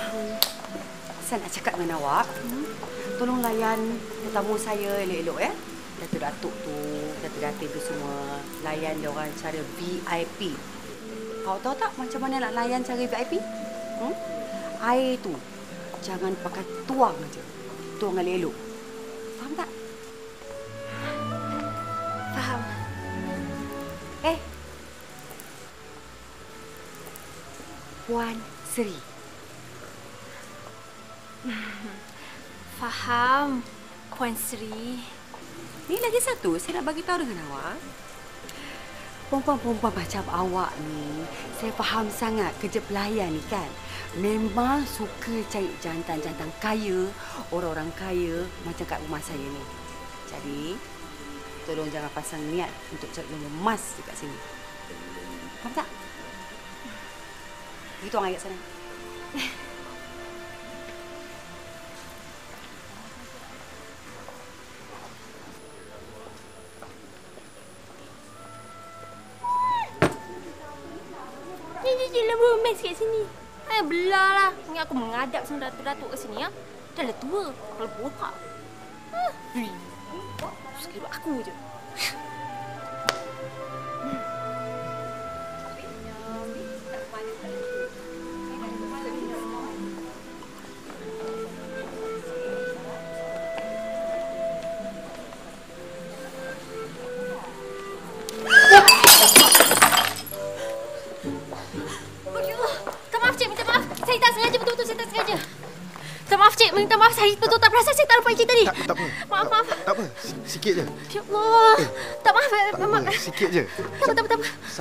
Saya nak cakap dengan awak. Tolong layan tetamu saya elok-elok ya. Datuk-datuk tu, datuk-datuk tu semua. Layan dia orang cara VIP. Kau tahu tak macam mana nak layan cara VIP? Air tu jangan pakai tuang aja. Tuang elok-elok. Faham tak? Faham. Puan Sri. Faham, Puan Sri. Ni lagi satu saya nak bagi tahu dengan awak. Perempuan-perempuan macam awak ni, saya faham sangat kerja pelayan ni kan. Memang suka cari jantan-jantan kaya, orang-orang kaya macam kat rumah saya ni. Jadi, tolong jangan pasang niat untuk cari yang emas dekat sini. Faham tak? Pergi tuang air kat sana. Ni romance kat sini. Belah lah. Ingat aku mengadap sama datuk-datuk kat sini ya. Dah lah tua. Kalau botak. Sekali buat aku je. Minta maaf, saya betul tak perasan. Saya tak lupa izin tadi. Tak apa. Maaf. Tak apa. Sikit je. Ya Allah. Tak maaf. Tak apa. Sikit je. Tak apa.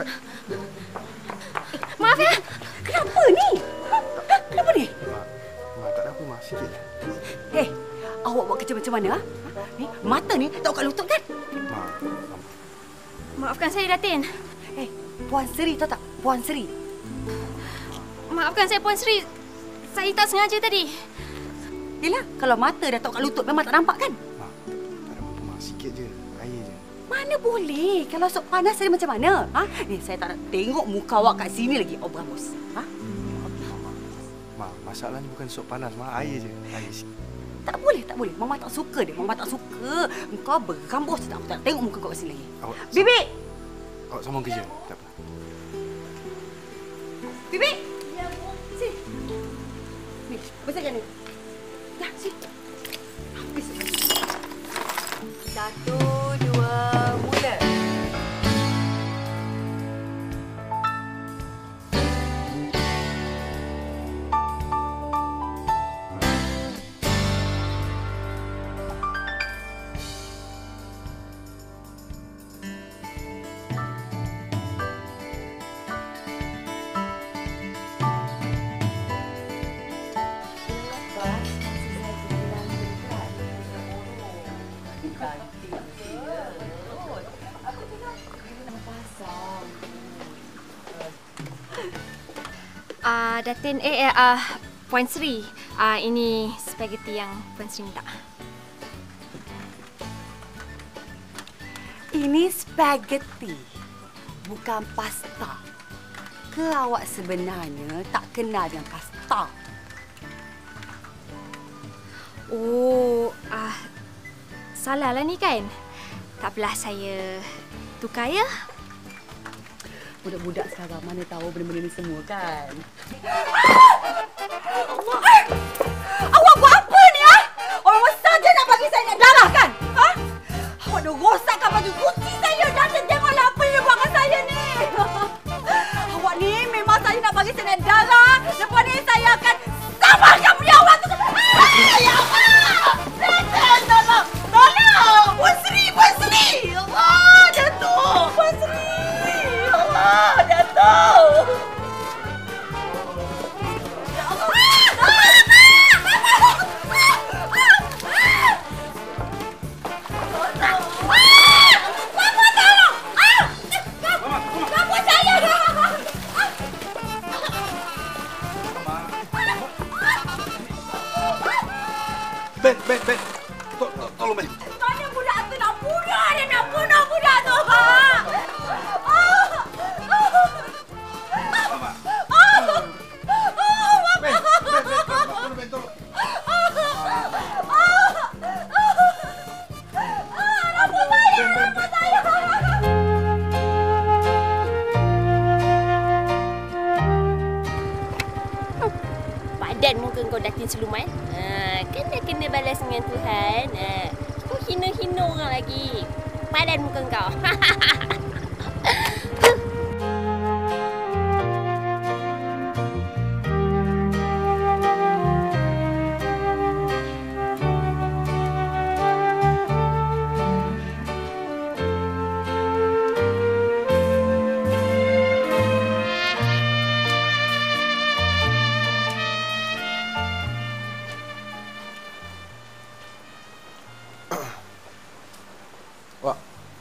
Maaf ya. Kenapa ni? Kenapa ni? Mak, tak ada apa, Mak. Sikit je. Awak buat kerja macam mana? Ni, mata ni tak kat lutut kan? Mak. Maafkan saya, Datin. Puan Sri tahu tak? Puan Sri. Maafkan saya, Puan Sri. Saya tak sengaja tadi. Yelah, kalau mata dah tak kat lutut memang tak nampak kan? Mak, tak ada apa, Mak. Sikit je. Air je. Mana boleh? Kalau sok panas saya macam mana? Ni saya tak nak tengok muka awak kat sini lagi. Oh, berambus. Mak, masalahnya bukan sop panas, Mak. Air je. Air sikit. Tak boleh. Mama tak suka dia. Mama tak suka. Engkau berambus. Aku tak nak tengok muka kau kat sini lagi. Bibi! Awak sambung kerja. Tak apa. Bibi! Ya, Bu. Sini. Ni, bersihkan ni. Ya, sini. Habis. 1, 2, mula. Datin, Puan Sri. Ini spaghetti yang Puan Sri minta. Ini spaghetti, bukan pasta. Ke awak sebenarnya tak kenal dengan pasta? Oh, salahlah ni kan? Tak apalah, saya tukar ya. Budak-budak sekarang mana tahu benda-benda ni semua kan? Allah! Awak buat apa ni? Orang saja nak bagi saya nak darah kan? Awak dah rosakkan baju putih saya. Datin, tengoklah apa yang dia buat dengan saya ni. Awak ni memang saja nak bagi saya nak darah. Lepas ni saya akan sabarkan punya awak tu. Ya Allah! Datin, tolong! Tolong! Puan Sri! Allah! Datuk! Puan Sri! Allah! Datuk! Ben. Tolong, Ben. Mana budak tu nak bunuh dia, nak bunuh budak tu. padan muka kau Datin Seluman. Kena balas dengan Tuhan. Kau hina-hina orang lagi. Padan muka kau. Wak.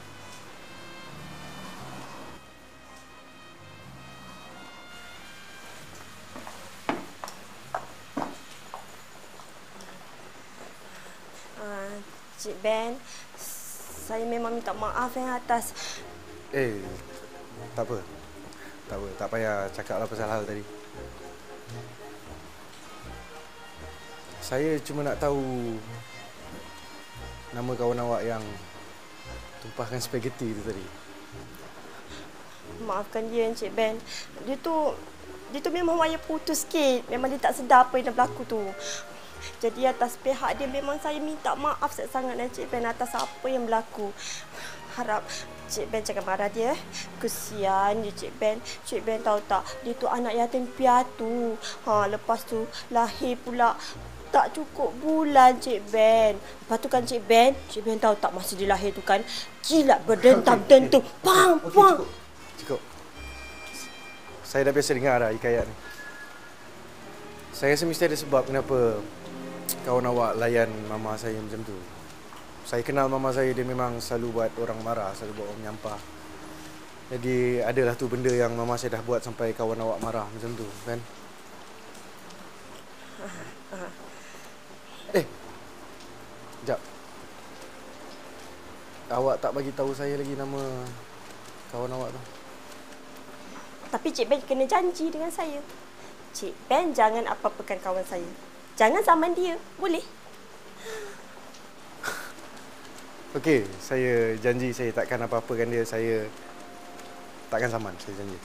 Cik Ben, saya memang minta maaf atas... Tak apa. Tak apa, tak payah cakaplah pasal hal tadi. Saya cuma nak tahu nama kawan awak yang tumpahkan spaghetti itu tadi. Maafkan dia, Encik Ben. Dia tu memang wayar putus sikit. Memang dia tak sedar apa yang dah berlaku tu. Jadi atas pihak dia memang saya minta maaf sangat Encik Ben atas apa yang berlaku. Harap Cik Ben jangan marah dia. Kesian dia Cik Ben. Cik Ben tahu tak, dia tu anak yatim piatu. Lepas tu lahir pula tak cukup bulan Cik Ben. Lepas tu kan Cik Ben tahu tak masa dia lahir tu kan kilat berdentang-dentung. Pam, pam. Cukup. Saya dah biasa dengar dah hikayat ni. Saya rasa mesti ada sebab kenapa kawan awak layan mama saya macam tu. Saya kenal mama saya, dia memang selalu buat orang marah, selalu buat orang menyampah. Jadi adalah tu benda yang mama saya dah buat sampai kawan awak marah macam tu, kan? Sekejap. Awak tak bagi tahu saya lagi nama kawan awak tu. Tapi Cik Ben kena janji dengan saya. Cik Ben jangan apa-apakan kawan saya. Jangan saman dia, boleh? Okey, saya janji saya takkan apa-apakan dia. Saya takkan saman, saya janji.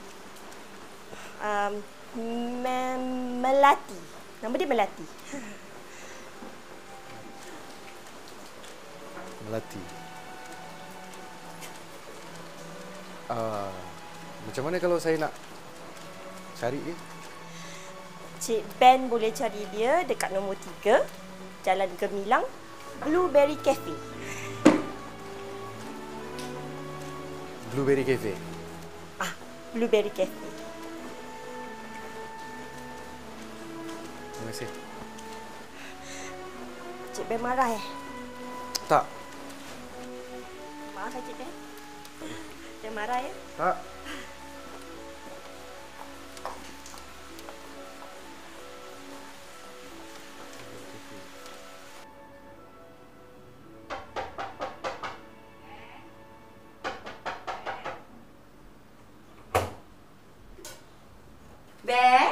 Melati. Nama dia Melati. Melati. Macam mana kalau saya nak cari dia? Cik Ben boleh cari dia dekat nombor 3, Jalan Gemilang, Blueberry Cafe. Blueberry Cafe. Blueberry Cafe. Terima kasih. Cik Ben marah Tak. Maaf Cik Ben. Jangan marah ya. Tak. Ben?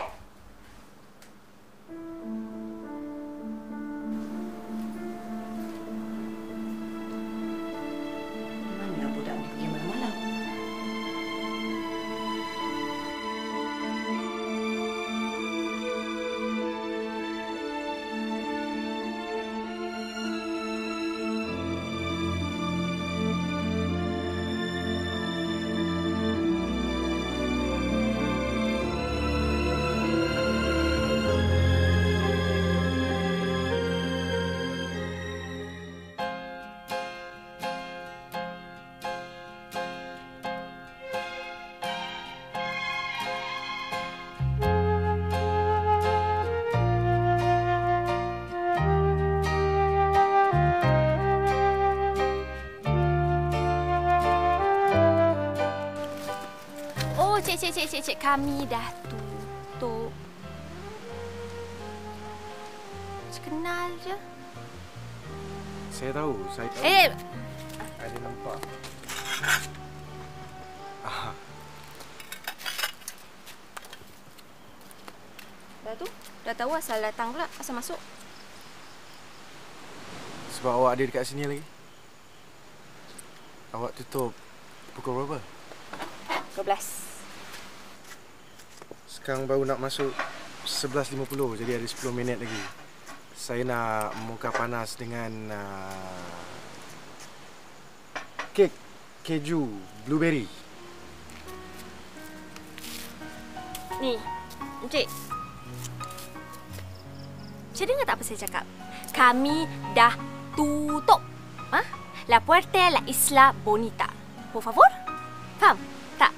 Mana budak ni pergi malam-malam? Cik, kami dah tutup. Cik kenal je. Saya tahu, saya tahu. Ada nampak. Dah tahu asal datang pula, asal masuk. Sebab awak ada dekat sini lagi. Awak tutup pukul berapa? 12. Sekarang baru nak masuk 11.50, jadi ada 10 minit lagi. Saya nak mocha panas dengan kek keju blueberry. Ni, Encik. Encik dengar tak apa saya cakap? Kami dah tutup. La puerta la isla bonita. Por favor? Faham? Tak?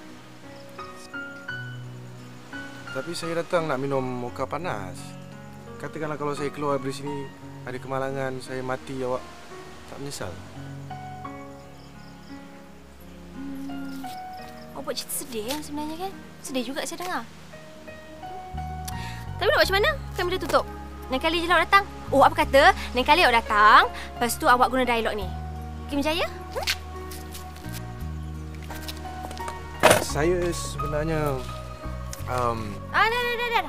Tapi saya datang nak minum mocha panas. Katakanlah kalau saya keluar dari sini ada kemalangan, saya mati, awak tak menyesal? Awak buat cerita sedih kan sebenarnya kan? Sedih juga saya dengar. Tapi nak buat macam mana? Kami dah tutup. Lain kali je lah awak datang. Oh, apa kata? Lain kali awak datang, lepas tu awak guna dialog ni. Kim Jaya? Saya sebenarnya... Dah.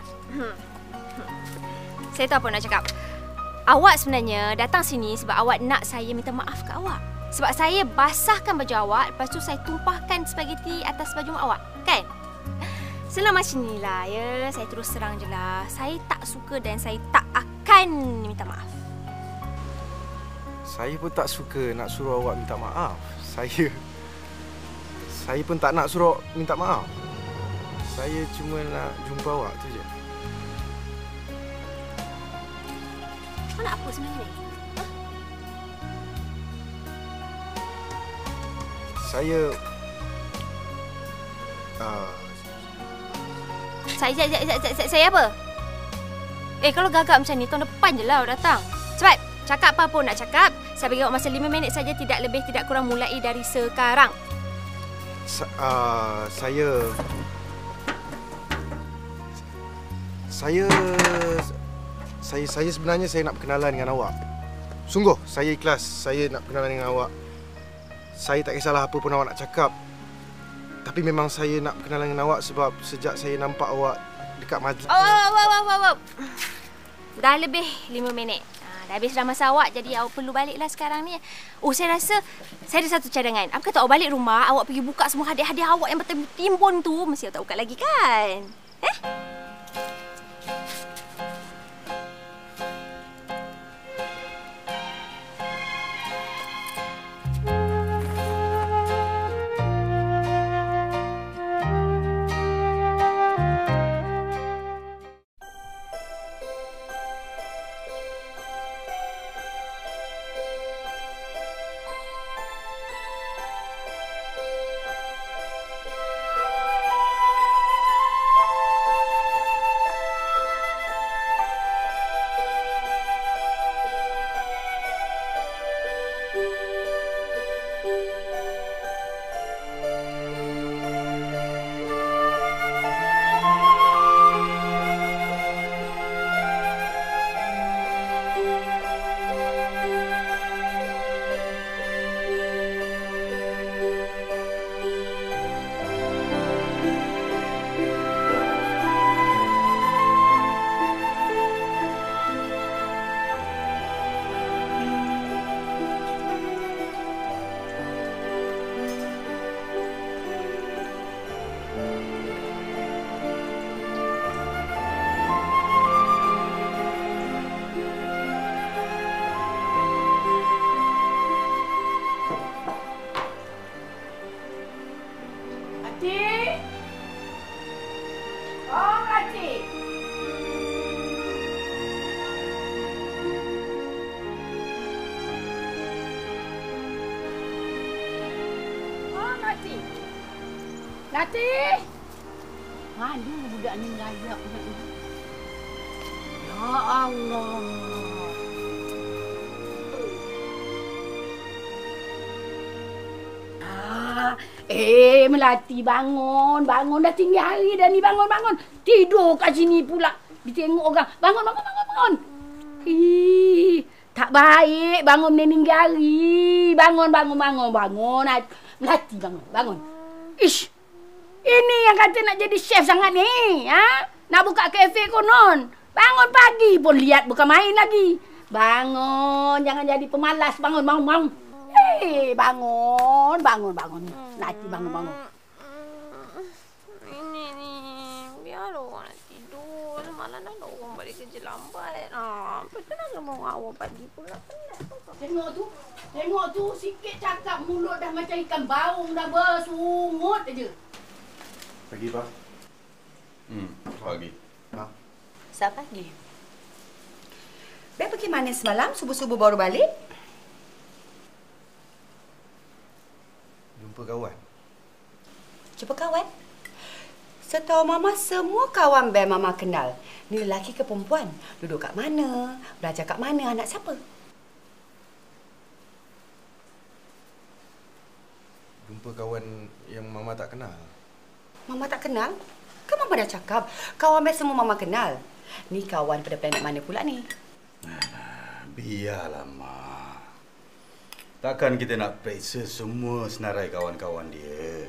Saya tahu apa nak cakap. Awak sebenarnya datang sini sebab awak nak saya minta maaf ke awak. Sebab saya basahkan baju awak, lepas tu saya tumpahkan spaghetti atas baju awak. Kan? Selama sini lah ya, saya terus serang je lah. Saya tak suka dan saya tak akan minta maaf. Saya pun tak suka nak suruh awak minta maaf. Saya pun tak nak suruh minta maaf. Saya cuma nak jumpa awak tu je. Kau nak apa sebenarnya ni? Saya apa? Kalau gagap macam ni, tahun depan je lah awak datang. Cepat, cakap apa pun nak cakap. Saya bagi awak masa 5 minit saja, tidak lebih, tidak kurang, mulai dari sekarang. Saya sebenarnya saya nak berkenalan dengan awak. Sungguh, saya ikhlas. Saya nak berkenalan dengan awak. Saya tak kisahlah apa pun awak nak cakap. Tapi memang saya nak berkenalan dengan awak sebab sejak saya nampak awak dekat majlis. Dah lebih 5 minit. Dah habis dah masa awak, jadi awak perlu baliklah sekarang ni. Oh, saya rasa saya ada satu cadangan. Apa kata awak balik rumah, awak pergi buka semua hadiah-hadiah awak yang bertimbun tu. Mesti awak tak buka lagi kan? Latih! Mana budak ni melayak punya ni? Ya Allah! Melati bangun. Bangun dah tinggi hari dah ni. Bangun. Tidur kat sini pula. Ditengok orang. Bangun. Tak baik bangun meninggi hari. Bangun. Melati bangun. Ish! Ini yang kata nak jadi chef sangat ni. Nak buka kafe konon. Bangun pagi pun lihat bukan main lagi. Bangun. Jangan jadi pemalas. Bangun. Bangun. Lati bangun. Ini ni, biar orang nak tidur. Semalam malam dah orang balik kerja lambat. Kenapa mau awak pagi pula penat. Tengok tu sikit cakap mulut dah macam ikan baung dah bersungut aja. Pagi, Pak. Pagi. Pak. Selamat pagi. Beb pergi mana semalam? Subuh-subuh baru balik? Jumpa kawan. Jumpa kawan? Setahu Mama, semua kawan Beb Mama kenal. Ni lelaki ke perempuan? Duduk kat mana? Belajar kat mana? Anak siapa? Jumpa kawan yang Mama tak kenal. Mama tak kenal? Kan Mama dah cakap, kawan Beb semua Mama kenal. Ni kawan pada planet mana pula ni? Biarlah, Mak. Takkan kita nak periksa semua senarai kawan-kawan dia.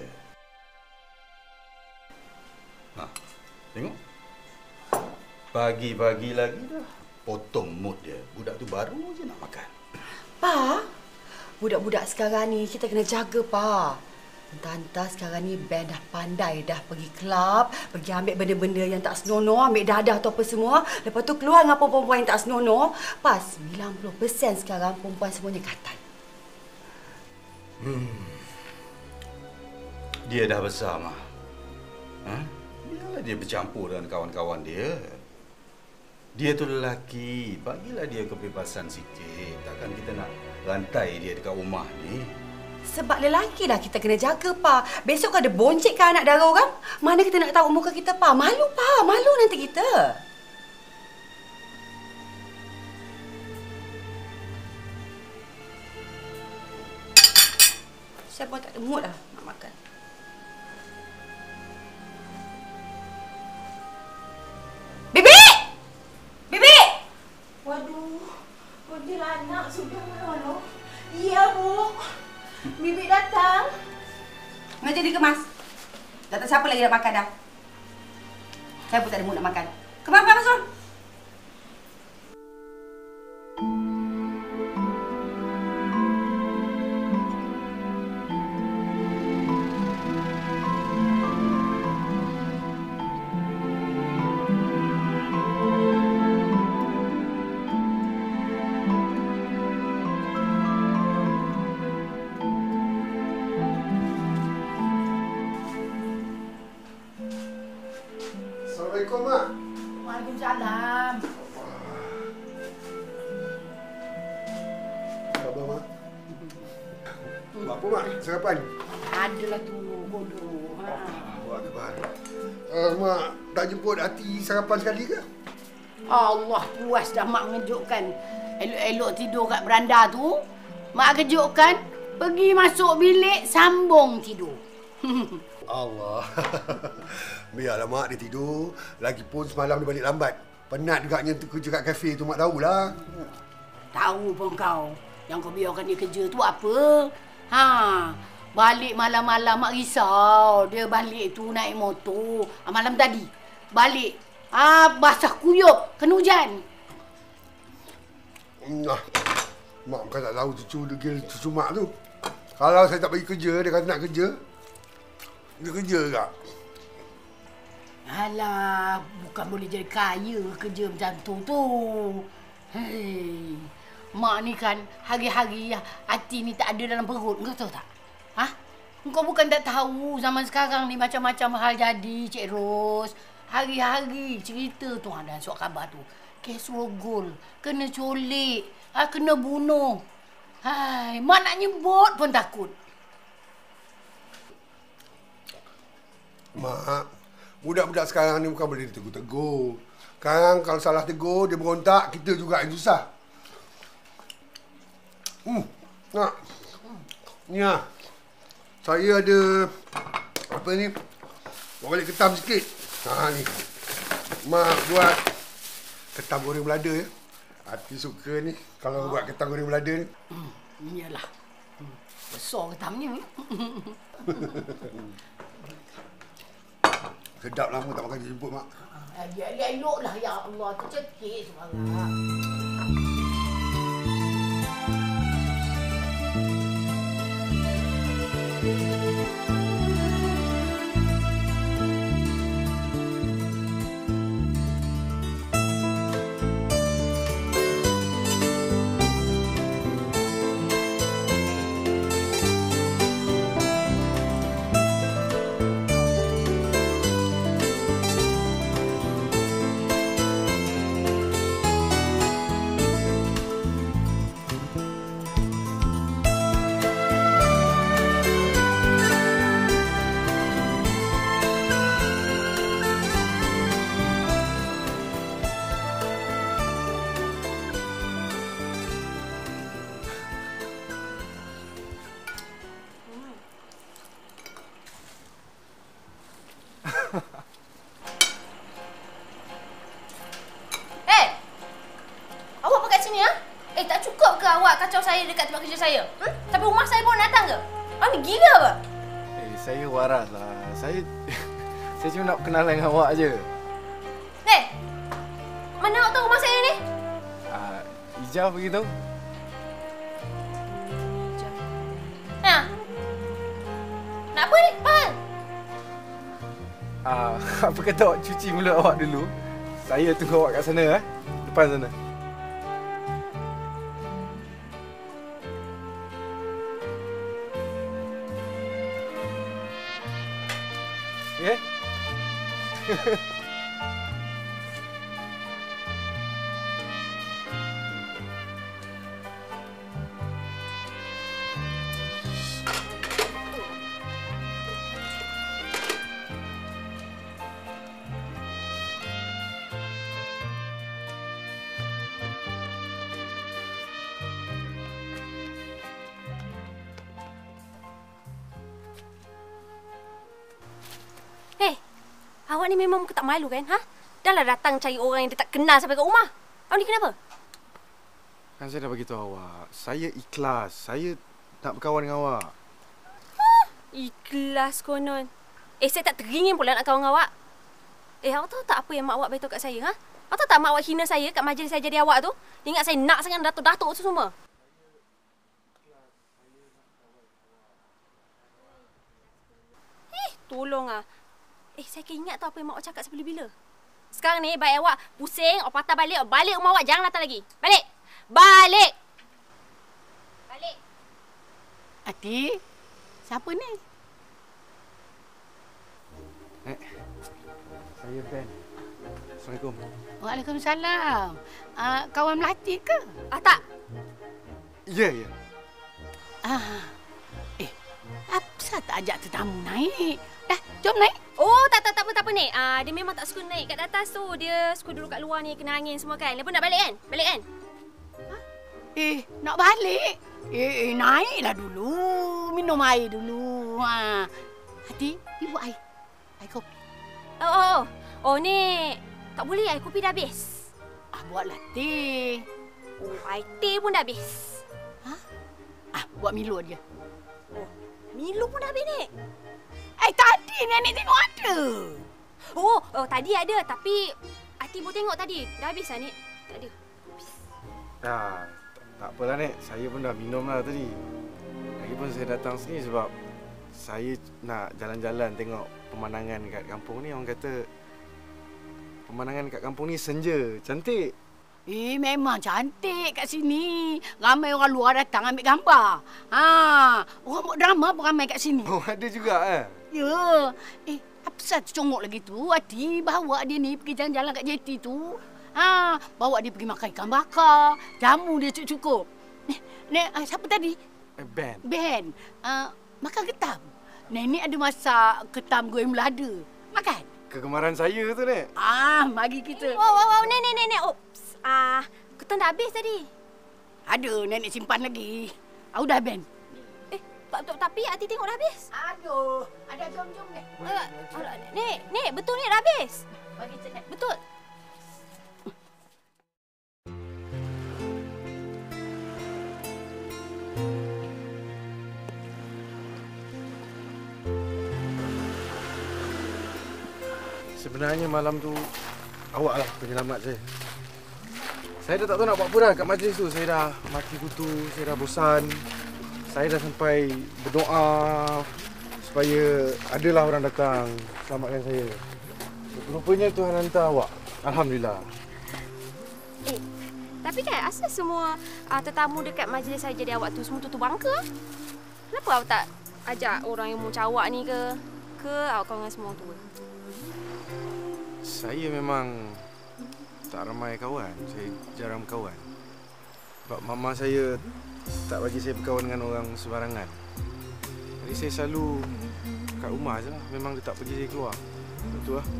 Tengok. Pagi-pagi lagi dah potong mood dia. Budak tu baru je nak makan. Pa, budak-budak sekarang ni kita kena jaga, Pa. Entah-entah sekarang ni Ben dah pandai dah pergi kelab, pergi ambil benda-benda yang tak senonoh, ambil dadah atau apa semua. Lepas tu keluar dengan perempuan yang tak senonoh. Pa, 90% sekarang perempuan semuanya katal. Dia dah besar, Mak. Biarlah dia bercampur dengan kawan-kawan dia. Dia tu lelaki. Bagilah dia kebebasan sikit. Takkan kita nak rantai dia dekat rumah ni. Sebab lelaki dah kita kena jaga, Pa. Besok ada boncekkan anak dara orang. Mana kita nak tahu muka kita, Pa? Malu, Pa. Malu nanti kita. Saya pun tak ada mood lah nak makan. Bibi! Bibi! Waduh, kuntilanak sudah mana? Ya, Bu. Bibi datang. Meja dikemas. Dah tak siapa lagi nak makan dah. Saya pun tak ada mood nak makan. Kemas, masuk. Assalamualaikum, Mak. Waalaikumsalam. Khabar, Mak? Buat apa, Mak? Sarapan? Adalah tu bodoh. Buat khabar. Mak, tak jemput Hati sarapan sekali ke? Allah, puas dah Mak mengejutkan. Elok-elok tidur kat beranda tu, Mak kejutkan, pergi masuk bilik, sambung tidur. Allah. Biarlah Mak dia tidur. Lagipun semalam dia balik lambat. Penat juga tu kerja kat kafe tu, Mak tahulah. Tahu pun kau. Yang kau biarkan dia kerja tu apa? Balik malam-malam Mak risau. Dia balik tu naik motor. Malam tadi. Balik. Basah kuyup. Kena hujan. Mak bukan tak tahu cucu degil cucu Mak tu. Kalau saya tak bagi kerja, dia kata nak kerja. Dia kerja tak? Alah, bukan boleh jadi kaya kerja macam tu. Hei, Mak ni kan hari-hari hati ni tak ada dalam perut. Kau tahu tak? Kau bukan tak tahu zaman sekarang ni macam-macam hal jadi, Cik Ros. Hari-hari cerita tu ada surat khabar tu. Kes rogol, kena colik, kena bunuh. Hai, Mak nak nyebut pun takut. Mak, budak-budak sekarang ni bukan boleh ditegur-tegur. Sekarang kalau salah tegur, dia berontak, kita juga yang susah. Nak. Ni lah. Saya ada, apa ni, buat balik ketam sikit. Ni. Mak buat ketam goreng belada ya. Hati suka ni, kalau buat ketam goreng belada ni. Iyalah. Besar ketamnya. Sedap lama tak makan jemput, Mak. Elok-eloklah, ya Allah. Tercekik semangat. awak kacau saya dekat tempat kerja saya? Sampai rumah saya pun datang ke? Awak ni gila apa? Saya waras lah. Saya cuma nak kenalan dengan awak je. Mana awak tahu rumah saya ni? Ijah begitu. Nak apa ni? Pan? Apa kata awak cuci mulut awak dulu? Saya tunggu awak kat sana, depan sana. Ya? Awak ni memang muka tak malu kan? Dah lah datang cari orang yang dia tak kenal sampai kat rumah. Awak ni kenapa? Kan saya dah beritahu awak. Saya ikhlas. Saya nak berkawan dengan awak. Ikhlas konon. Saya tak teringin pula nak kawan dengan awak. Awak tahu tak apa yang mak awak beritahu kat saya? Awak tahu tak mak awak hina saya kat majlis saya jadi awak tu? Dia ingat saya nak sangat datuk-datuk tu semua. Tolong saya ingat tahu apa yang mak awak cakap sebila-bila. Sekarang ni baik awak pusing, awak patah balik, awak balik rumah awak, jangan datang lagi. Balik. Balik. Balik. Ati, siapa ni? Saya Ben. Assalamualaikum. Waalaikumsalam. Kawan Melati ke? Tak. Ya. Apasal tak ajak tetamu naik? Dah, jom naik. Tak apa ni. Dia memang tak suka naik kat atas tu. Dia suka duduk kat luar ni, kena angin semua kan. Lepas nak balik kan? Balik kan? Nak balik? Naiklah dulu. Minum air dulu. Hati, ibu air. Air kopi. Ni. Tak boleh, air kopi dah habis. Buatlah teh. Air teh pun dah habis. Buat Milo dia. Milo pun dah habis ni. Tadi nenek tengok ada. Tadi ada tapi Ati baru tengok tadi. Dah habis lah, Nek. Tak ada. Habis. Tak apalah, Nek. Saya pun dah minum lah tadi. Lagipun saya datang sini sebab saya nak jalan-jalan tengok pemandangan kat kampung ni. Orang kata pemandangan kat kampung ni senja, cantik. Memang cantik kat sini. Ramai orang luar datang ambil gambar. Orang buat drama pun ramai kat sini. Ada juga Ya. Apa pasal congok lagi tu? Hati bawa dia ni pergi jalan-jalan kat JT tu. Bawa dia pergi makan ikan bakar. Jamu dia cukup-cukup. Nek, siapa tadi? Ben. Makan ketam. Nenek ada masak ketam goreng melada. Makan. Kegemaran saya tu, Nek. Mari kita. Nek. Oops. Ketam dah habis tadi. Ada, nenek simpan lagi. Dah Ben. Tapi Ati tengok dah habis. Aduh. Ada jom, Nek. Nek, betul ni dah habis. Bagi saya. Betul. Sebenarnya malam tu awaklah penyelamat saya. Saya dah tak tahu nak buat apa dah kat majlis tu. Saya dah mati kutu, saya dah bosan. Saya dah sampai berdoa supaya adalah orang datang selamatkan saya. Rupanya Tuhan hantar awak. Alhamdulillah. Tapi kan asal semua tetamu dekat majlis saya jadi awak tu semua tutup bangka? Kenapa awak tak ajak orang yang macam awak ni ke awak kawan dengan semua tu? Saya memang tak ramai kawan. Saya jarang berkawan. Sebab mama saya tak bagi saya berkawan dengan orang sembarangan. Jadi saya selalu kat rumah je lah. Memang dia tak pergi saya keluar. Betul lah.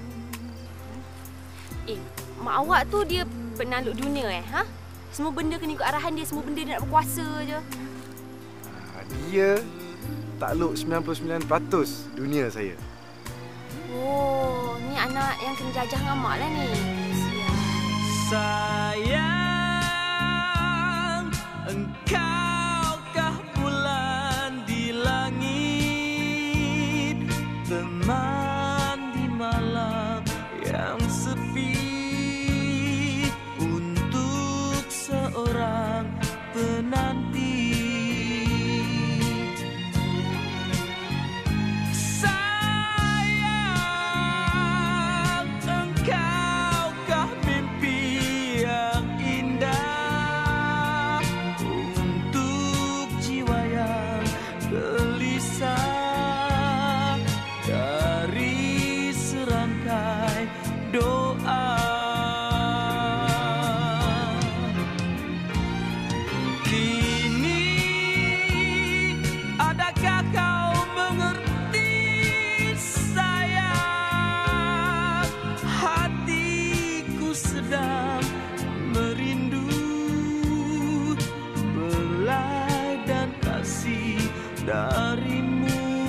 Mak awak tu dia penanduk dunia Semua benda kena ikut arahan dia. Semua benda dia nak berkuasa je. Dia takluk 99% dunia saya. Ni anak yang kena jajah dengan mak lah ni. Sayang, yang merindu, belai dan kasih darimu.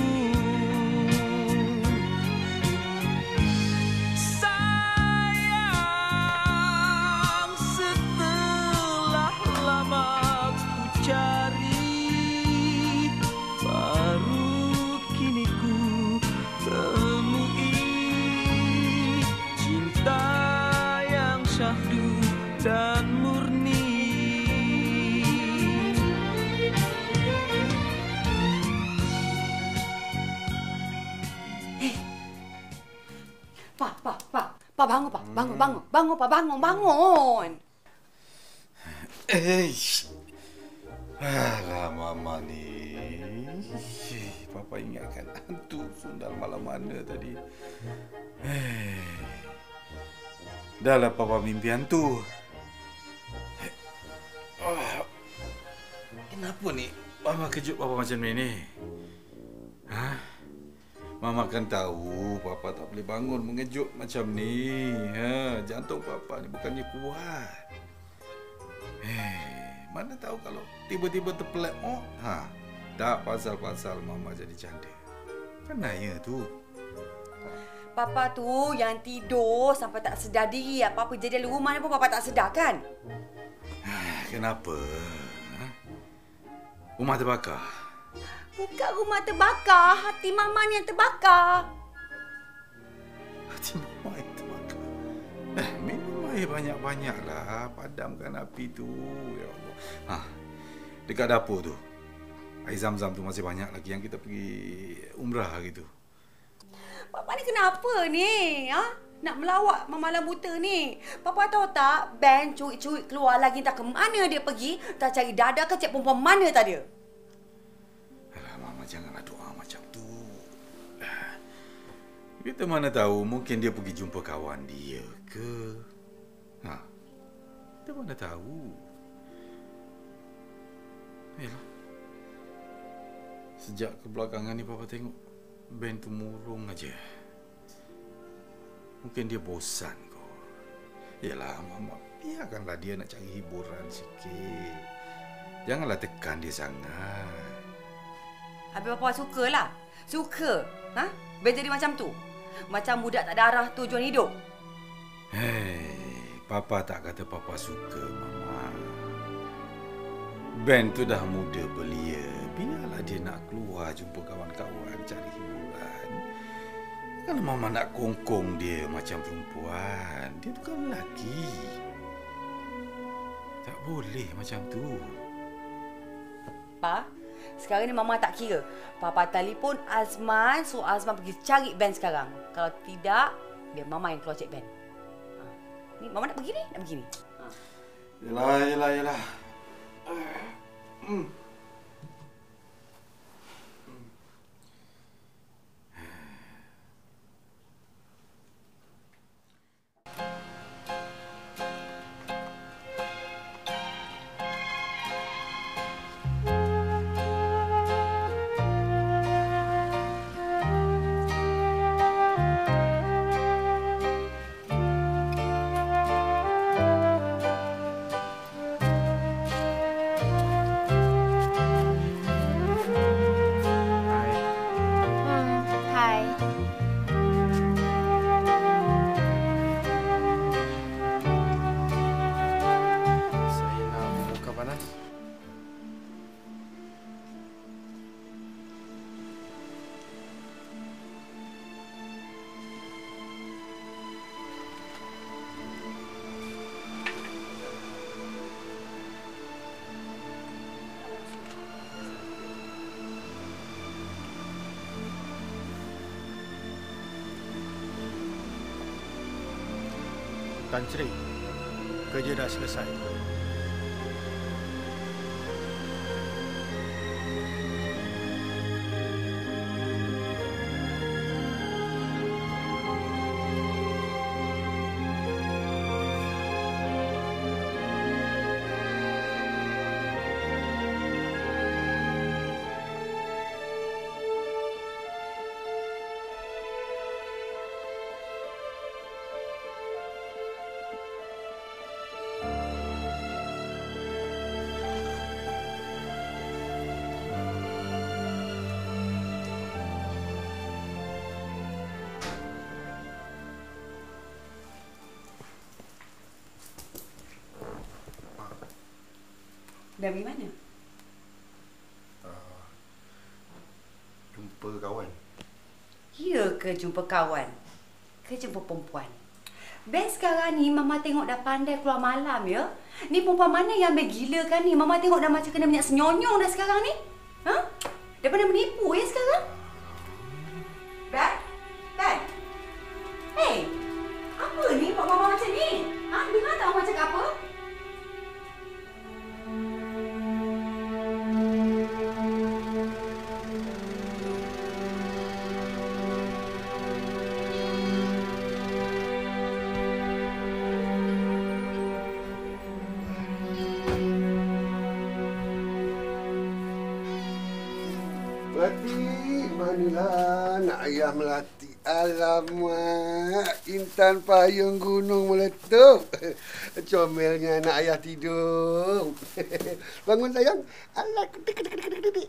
Sayang, setelah lama ku cari, baru kini ku temui cinta yang syahdu dan murni. Pak, bangun, Pak. Bangun, Pak. Bangun. Alah, Mama ni. Papa ingatkan hantu sundal malam mana tadi. Dahlah Papa mimpi hantu. Kenapa ni Mama kejut Papa macam ni? Mama kan tahu Papa tak boleh bangun mengejut macam ni. Jantung Papa ni bukannya kuat. Mana tahu kalau tiba-tiba terpelat. Tak pasal-pasal Mama jadi janda. Kan Naya tu. Papa tu yang tidur sampai tak sedar diri. Apa-apa jadi dalam rumah ni pun Papa tak sedar kan? Kenapa? Rumah terbakar? Bukan rumah terbakar. Hati Mama ni yang terbakar. Hati Mama yang terbakar? Minum air banyak-banyaklah. Padamkan api tu. Ya Allah. Dekat dapur tu. Air zam-zam tu masih banyak lagi yang kita pergi umrah gitu. Papa ni kenapa ni? Nak melawak malam buta ni. Papa tahu tak, Ben cuit-cuit keluar lagi tak ke mana dia pergi. Tak cari dada ke cek perempuan mana tak dia. Alah, Mama janganlah doa macam tu. Kita mana tahu mungkin dia pergi jumpa kawan dia ke. Kita mana tahu. Yalah. Sejak kebelakangan ni Papa tengok Ben tu murung aja. Mungkin dia bosan kot. Yalah, Mama, biarkanlah dia nak cari hiburan sikit. Janganlah tekan dia sangat. Habis Papa sukalah. Suka. Ben jadi macam tu. Macam budak tak ada arah tujuan hidup. Papa tak kata Papa suka, Mama. Ben tu dah muda belia. Biarlah dia nak keluar jumpa kawan-kawan, cari hiburan. Kalau Mama nak kongkong dia macam perempuan, dia tu kan lelaki. Tak boleh macam tu. Pa, sekarang ni Mama tak kira. Papa telefon Azman, suruh Azman pergi cari Ben sekarang. Kalau tidak, biar Mama yang keluar cek Ben. Ni Mama nak pergi ni, nak pergi ni. Yelah. Tan Sri, kerja dah selesai. Dari mana? Jumpa kawan. Ya ke jumpa kawan? Ke jumpa perempuan? Ben sekarang ni Mama tengok dah pandai keluar malam ya. Ni perempuan mana yang ambil gila kan ni? Mama tengok dah macam kena minyak senyonyong dah sekarang ni. Ha? Dah pandai menipu ya sekarang? Ben? Ben? Hey! Apa ni buat Mama macam ni? Ha? Dengar tak Mama cakap apa? Melati, manalah nak ayah Melati. Alamak, intan payung gunung meletup. Comelnya nak ayah tidur. Bangun sayang. Alah, kedik.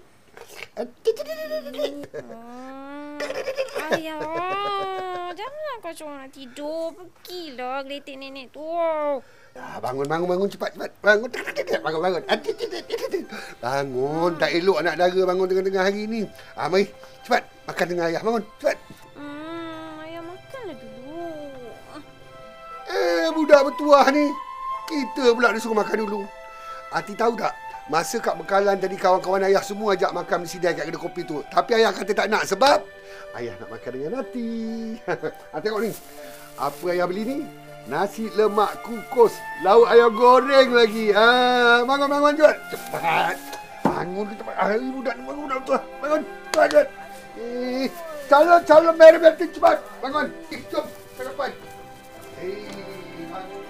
Ayah, janganlah kau cuma nak tidur. Pergilah geletik nenek tu. Ya, bangun cepat. Bangun. Bangun. Bangun, tak elok anak dara bangun tengah-tengah hari ni. Mari, cepat makan dengan ayah. Bangun, cepat. Ayah makanlah dulu. Budak bertuah ni. Kita pula disuruh makan dulu. Ati tahu tak? Masa kat bekalan tadi kawan-kawan ayah semua ajak makan bersidai kat kedai kopi tu. Tapi ayah kata tak nak sebab ayah nak makan dengan Ati. Tengok ni. Apa ayah beli ni? Nasi lemak kukus, lauk ayam goreng lagi. Bangun cepat. Cepat. Bangun ke cepat. Budak tu. Bangun. Cepat. Calon merah berarti cepat. Bangun. Jom. Cepat. Bangun.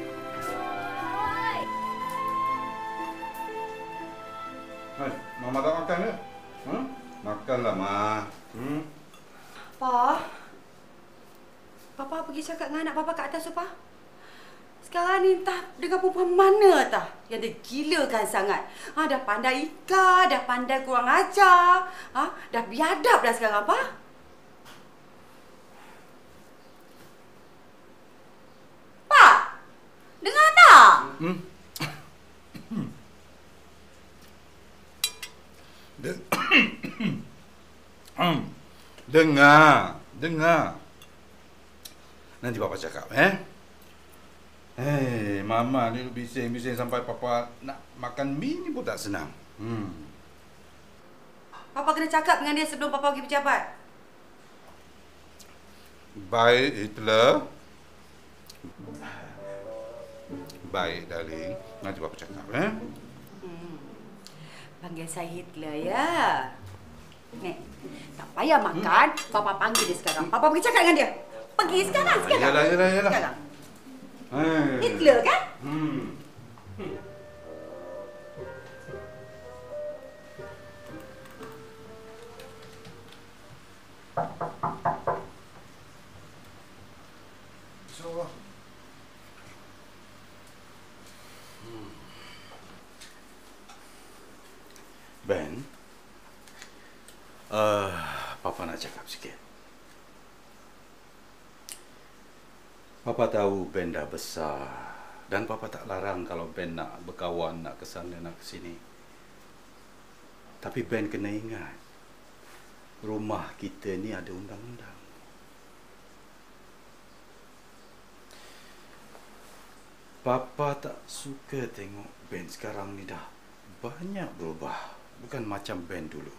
Hai, Mama tak makan ke? Makanlah, Ma. Pa? Papa pergi cakap dengan anak Papa kat atas tu, Pa. Sekarang ni entah dengan perempuan mana tah yang dia gilakan sangat. Dah pandai ikat, dah pandai kurang ajar. Dah biadab dah sekarang, Pa. Pa! Dengar tak? Dengar. Nanti Papa cakap, Mama ni bising-bising sampai Papa nak makan mi ni pun tak senang. Papa kena cakap dengan dia sebelum Papa pergi pejabat. Baik, Hitler. Baik, darling. Nanti Papa cakap, Panggil saya Hitler, ya. Nek, tak payah makan. Papa panggil dia sekarang. Papa pergi cakap dengan dia. Pergi sekarang. Yalah. Sekarang. Hitler kan? InsyaAllah. Ben, Papa nak cakap sikit. Papa tahu Ben dah besar dan Papa tak larang kalau Ben nak berkawan, nak ke sana, nak ke sini. Tapi Ben kena ingat, rumah kita ni ada undang-undang. Papa tak suka tengok Ben sekarang ni dah banyak berubah. Bukan macam Ben dulu.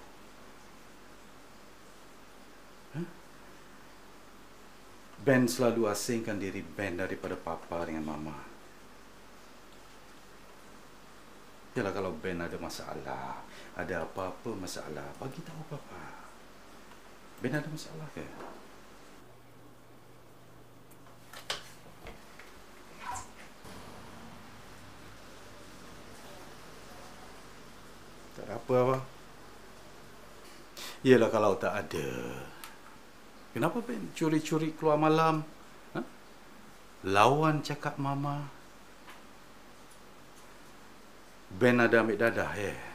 Ben selalu asingkan diri Ben daripada Papa dengan Mama. Yalah, kalau Ben ada masalah, ada apa-apa masalah, bagi tahu Papa. Ben ada masalah ke? Tak ada apa, Abah. Yalah, kalau tak ada, kenapa Ben curi-curi keluar malam? Lawan cakap Mama. Ben ada ambil dadah,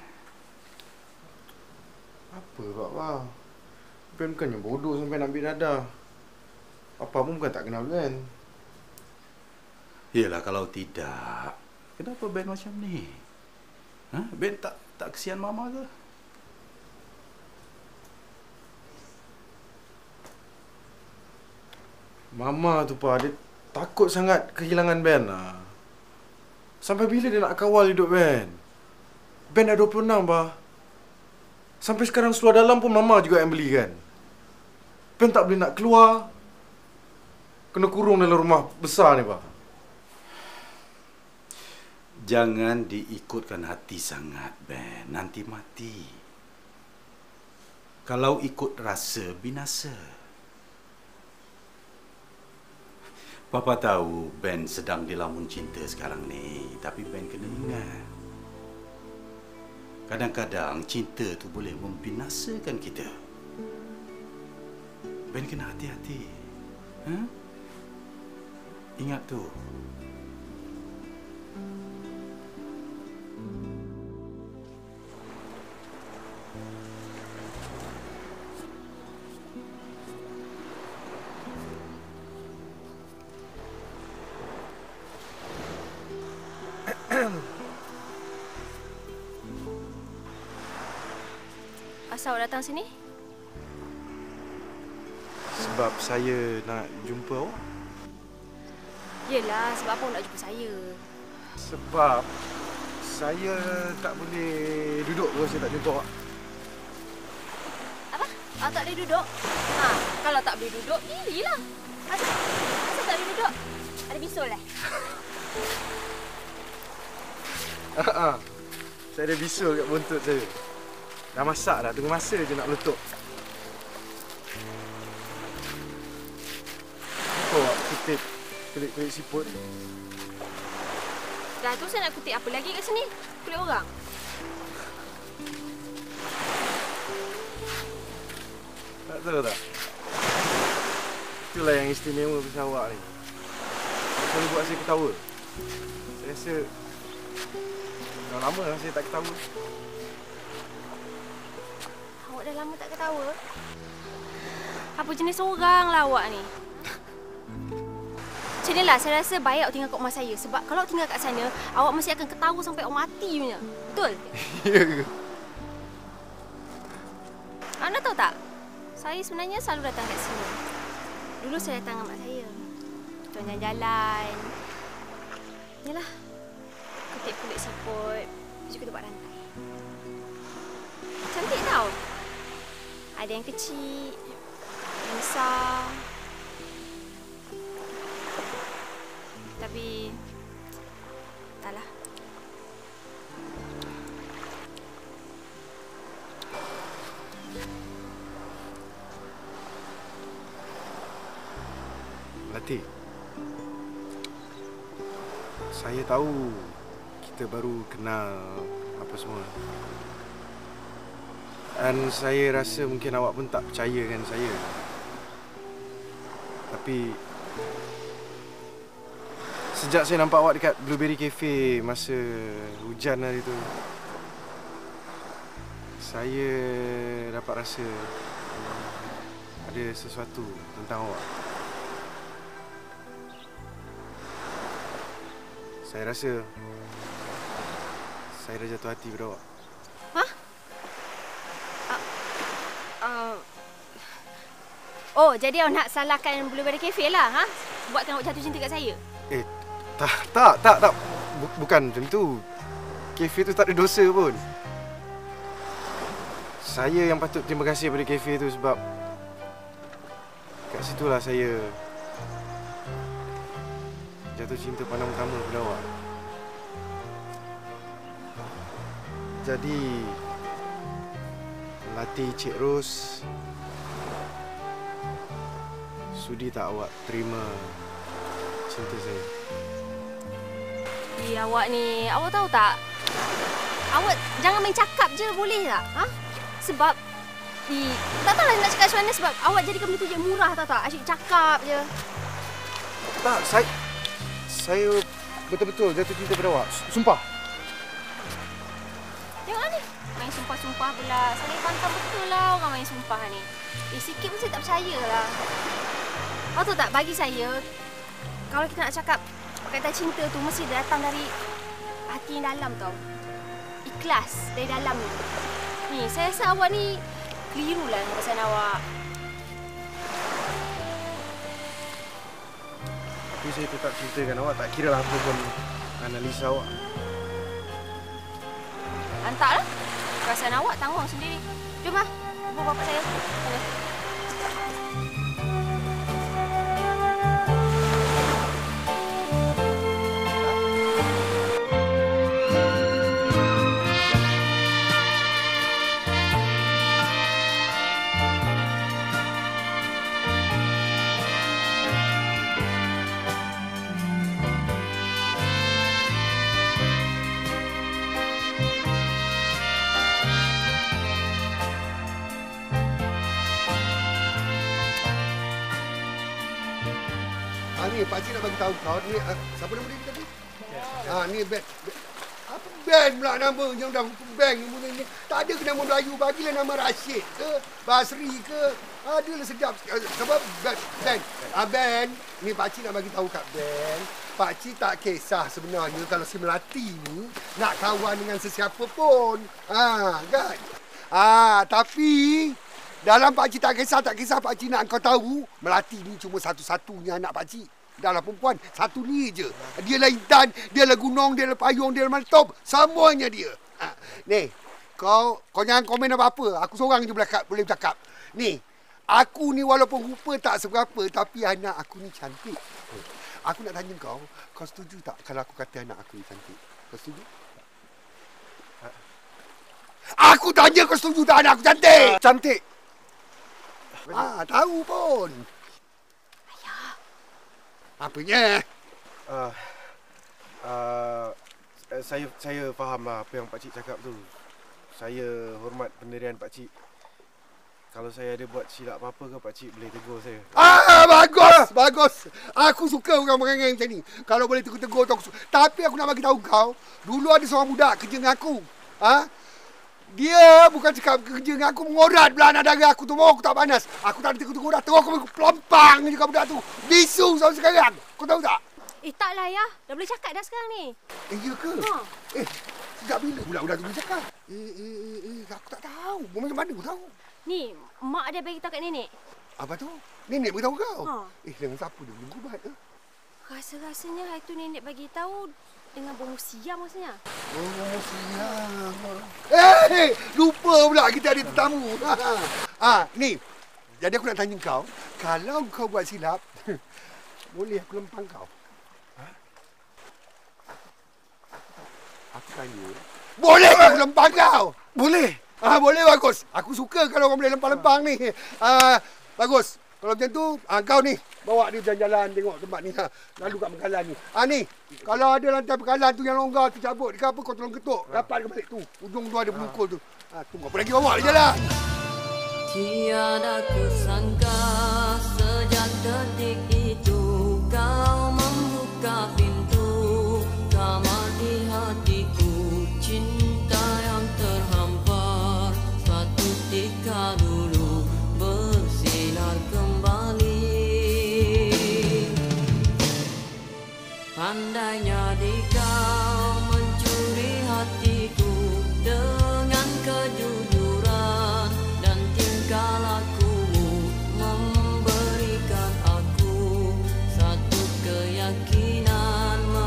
Apa, Abah? Ben bukannya bodoh sampai nak ambil dadah. Apa pun bukan tak kenal Ben. Yalah, kalau tidak, kenapa Ben macam ni? Ben tak kesian Mama ke? Mama tu pa, dia takut sangat kehilangan Ben lah. Sampai bila dia nak kawal hidup Ben? Ben dah 26 pa. Sampai sekarang seluar dalam pun Mama juga yang belikan. Ben tak boleh nak keluar. Kena kurung dalam rumah besar ni pa. Jangan diikutkan hati sangat, Ben. Nanti mati. Kalau ikut rasa, binasa. Papa tahu Ben sedang dilamun cinta sekarang ni. Tapi Ben kena ingat. Kadang-kadang cinta tu boleh membinasakan kita. Ben kena hati-hati. Ingat tu. Asal awak datang sini? Sebab saya nak jumpa awak. Yelah, sebab apa awak nak jumpa saya? Sebab saya tak boleh duduk kalau saya tak jumpa awak. Apa? Awak tak boleh duduk? Kalau tak boleh duduk, dirilah. Asal tak boleh duduk? Ada bisul lah. Saya ada bisul kat buntut saya. Dah masak dah, tunggu masa je nak meletup. Apa awak kutip kulit-kulit siput? Dah tu saya nak kutip apa lagi kat sini? Kulit orang? Tak tahu tak? Itulah yang istimewa pasal awak ni. Selalu buat saya ketawa. Saya rasa dah lama lah saya tak ketawa. Awak dah lama tak ketawa? Apa jenis orang lah awak ni? Macam ni lah, saya rasa baik awak tinggal kat rumah saya. Sebab kalau awak tinggal kat sana, awak mesti akan ketawa sampai awak mati punya. Betul? Ya ke? Anda tahu tak? Saya sebenarnya selalu datang kat sini. Dulu saya datang dengan mak saya. Kita jalan-jalan. Yalah. Kutip kulit siput. Lepas kita buat rantai. Cantik tau. Ada yang kecil, yang besar. Tapi entahlah. Melati, saya tahu kita baru kenal apa semua. Dan saya rasa mungkin awak pun tak percayakan saya. Tapi sejak saya nampak awak dekat Blueberry Cafe masa hujan hari tu, saya dapat rasa ada sesuatu tentang awak. Saya rasa saya dah jatuh hati pada awak. Oh, jadi awak nak salahkan Blueberry Cafe lah, ha? Buatkan awak jatuh cinta kat saya? Tak. Bukan macam tu. Cafe tu tak ada dosa pun. Saya yang patut terima kasih pada cafe tu sebab kat situlah saya jatuh cinta pandang pertama pada awak. Jadi Melati Cik Ros, sudi tak awak terima cinta saya? Awak ni, awak tahu tak? Awak jangan main cakap je, boleh tak? Ha? Sebab tak tahulah nak cakap macam mana sebab awak jadikan benda tu je murah, tahu tak? Asyik cakap je. Tak, saya betul-betul jatuh cinta pada awak. Sumpah. Tengok ni. Main sumpah-sumpah pula. Saya pantang betul lah orang main sumpah ni. Sikit pun saya tak percaya lah. Awak tahu tak, bagi saya, kalau kita nak cakap kata cinta tu mesti datang dari hati yang dalam tau. ikhlas dari dalam ni. Ni, saya rasa awak ni keliru lah dengan pesan awak. Tapi saya tetap ceritakan awak, tak kira lah apa pun analisa awak. Lantaklah. Perasaan awak tanggung sendiri. Jom lah, hubung bapak saya. Sana. Ni pakcik nak bagi tahu kau ni siapa nama dia tadi? Ni Ben. Apa Ben pula nama yang dah Ben ni. Tak ada ke nama Melayu, bagilah nama Rashid ke Basri ke. Adalah sedap. Sebab Ben. Ben, ni pakcik nak bagi tahu kat Ben. Pakcik tak kisah sebenarnya kalau si Melati ni nak kawan dengan sesiapa pun. Kan? Tapi dalam pakcik tak kisah pakcik nak kau tahu Melati ni cuma satu-satunya anak pakcik. Dalam perempuan satu ni je. Dia lah Intan, dia lah Gunung, dia lah Payung, dia lah Maltop. Semuanya dia. Ni, kau jangan komen apa-apa. Aku seorang je boleh bercakap. Ni, aku ni walaupun rupa tak seberapa tapi anak aku ni cantik. Aku nak tanya kau setuju tak kalau aku kata anak aku ni cantik? Kau setuju? Aku tanya kau setuju tak anak aku cantik? Cantik. Tahu pun. Apanya? Saya faham lah apa yang pakcik cakap tu. Saya hormat pendirian pakcik. Kalau saya ada buat silap apa-apa ke, pakcik boleh tegur saya. Bagus. Aku suka orang-orang macam ni. Kalau boleh tegur tu aku suka. Tapi aku nak bagi tahu kau, dulu ada seorang budak kerja dengan aku. Dia bukan cakap kerja dengan aku, mengorat belah anak dara aku tu. Mau aku tak panas. Aku tak ada tegur-tegur dah. Terus aku pelompang je kat budak tu. Bisu sampai sekarang. Kau tahu tak? Taklah ya. Dah boleh cakap dah sekarang ni. Ya ke? Sejak bila budak-budak tu boleh cakap? Aku tak tahu. Macam mana aku tahu? Ni, mak dia bagi tahu kat nenek. Apa tu? Nenek beritahu kau? Dengan siapa dia boleh gubat? Rasa-rasanya hari tu nenek bagi tahu dengan bomo siam maksudnya. Bomo siam. Lupa pula kita ada tetamu. Ni. Jadi aku nak tanya kau, kalau kau buat silap, boleh aku lempang kau? Aku tanya. Boleh aku lempang kau? Boleh. Boleh, bagus. Aku suka kalau orang boleh lempang-lempang ni. Bagus. Kalau macam tu, kau ni bawa dia jalan-jalan tengok tempat ni. Lalu kat Bengkalan ni. Ni, kalau ada lantai Bengkalan tu yang longgar tu cabut, dia apa kau tolong ketuk. Dapat ke balik tu. Ujung tu ada pelukul tu. Tunggu apa lagi bawa dia jalan. Tiada kusangka sejak detik itu kau membuka pintu kamar di hatiku. Cinta yang terhampar suatu ketika dulu bersinar kembali. Pandainya di kau mencuri hatiku dengan kejujuran dan tingkah lakumu memberikan aku satu keyakinan.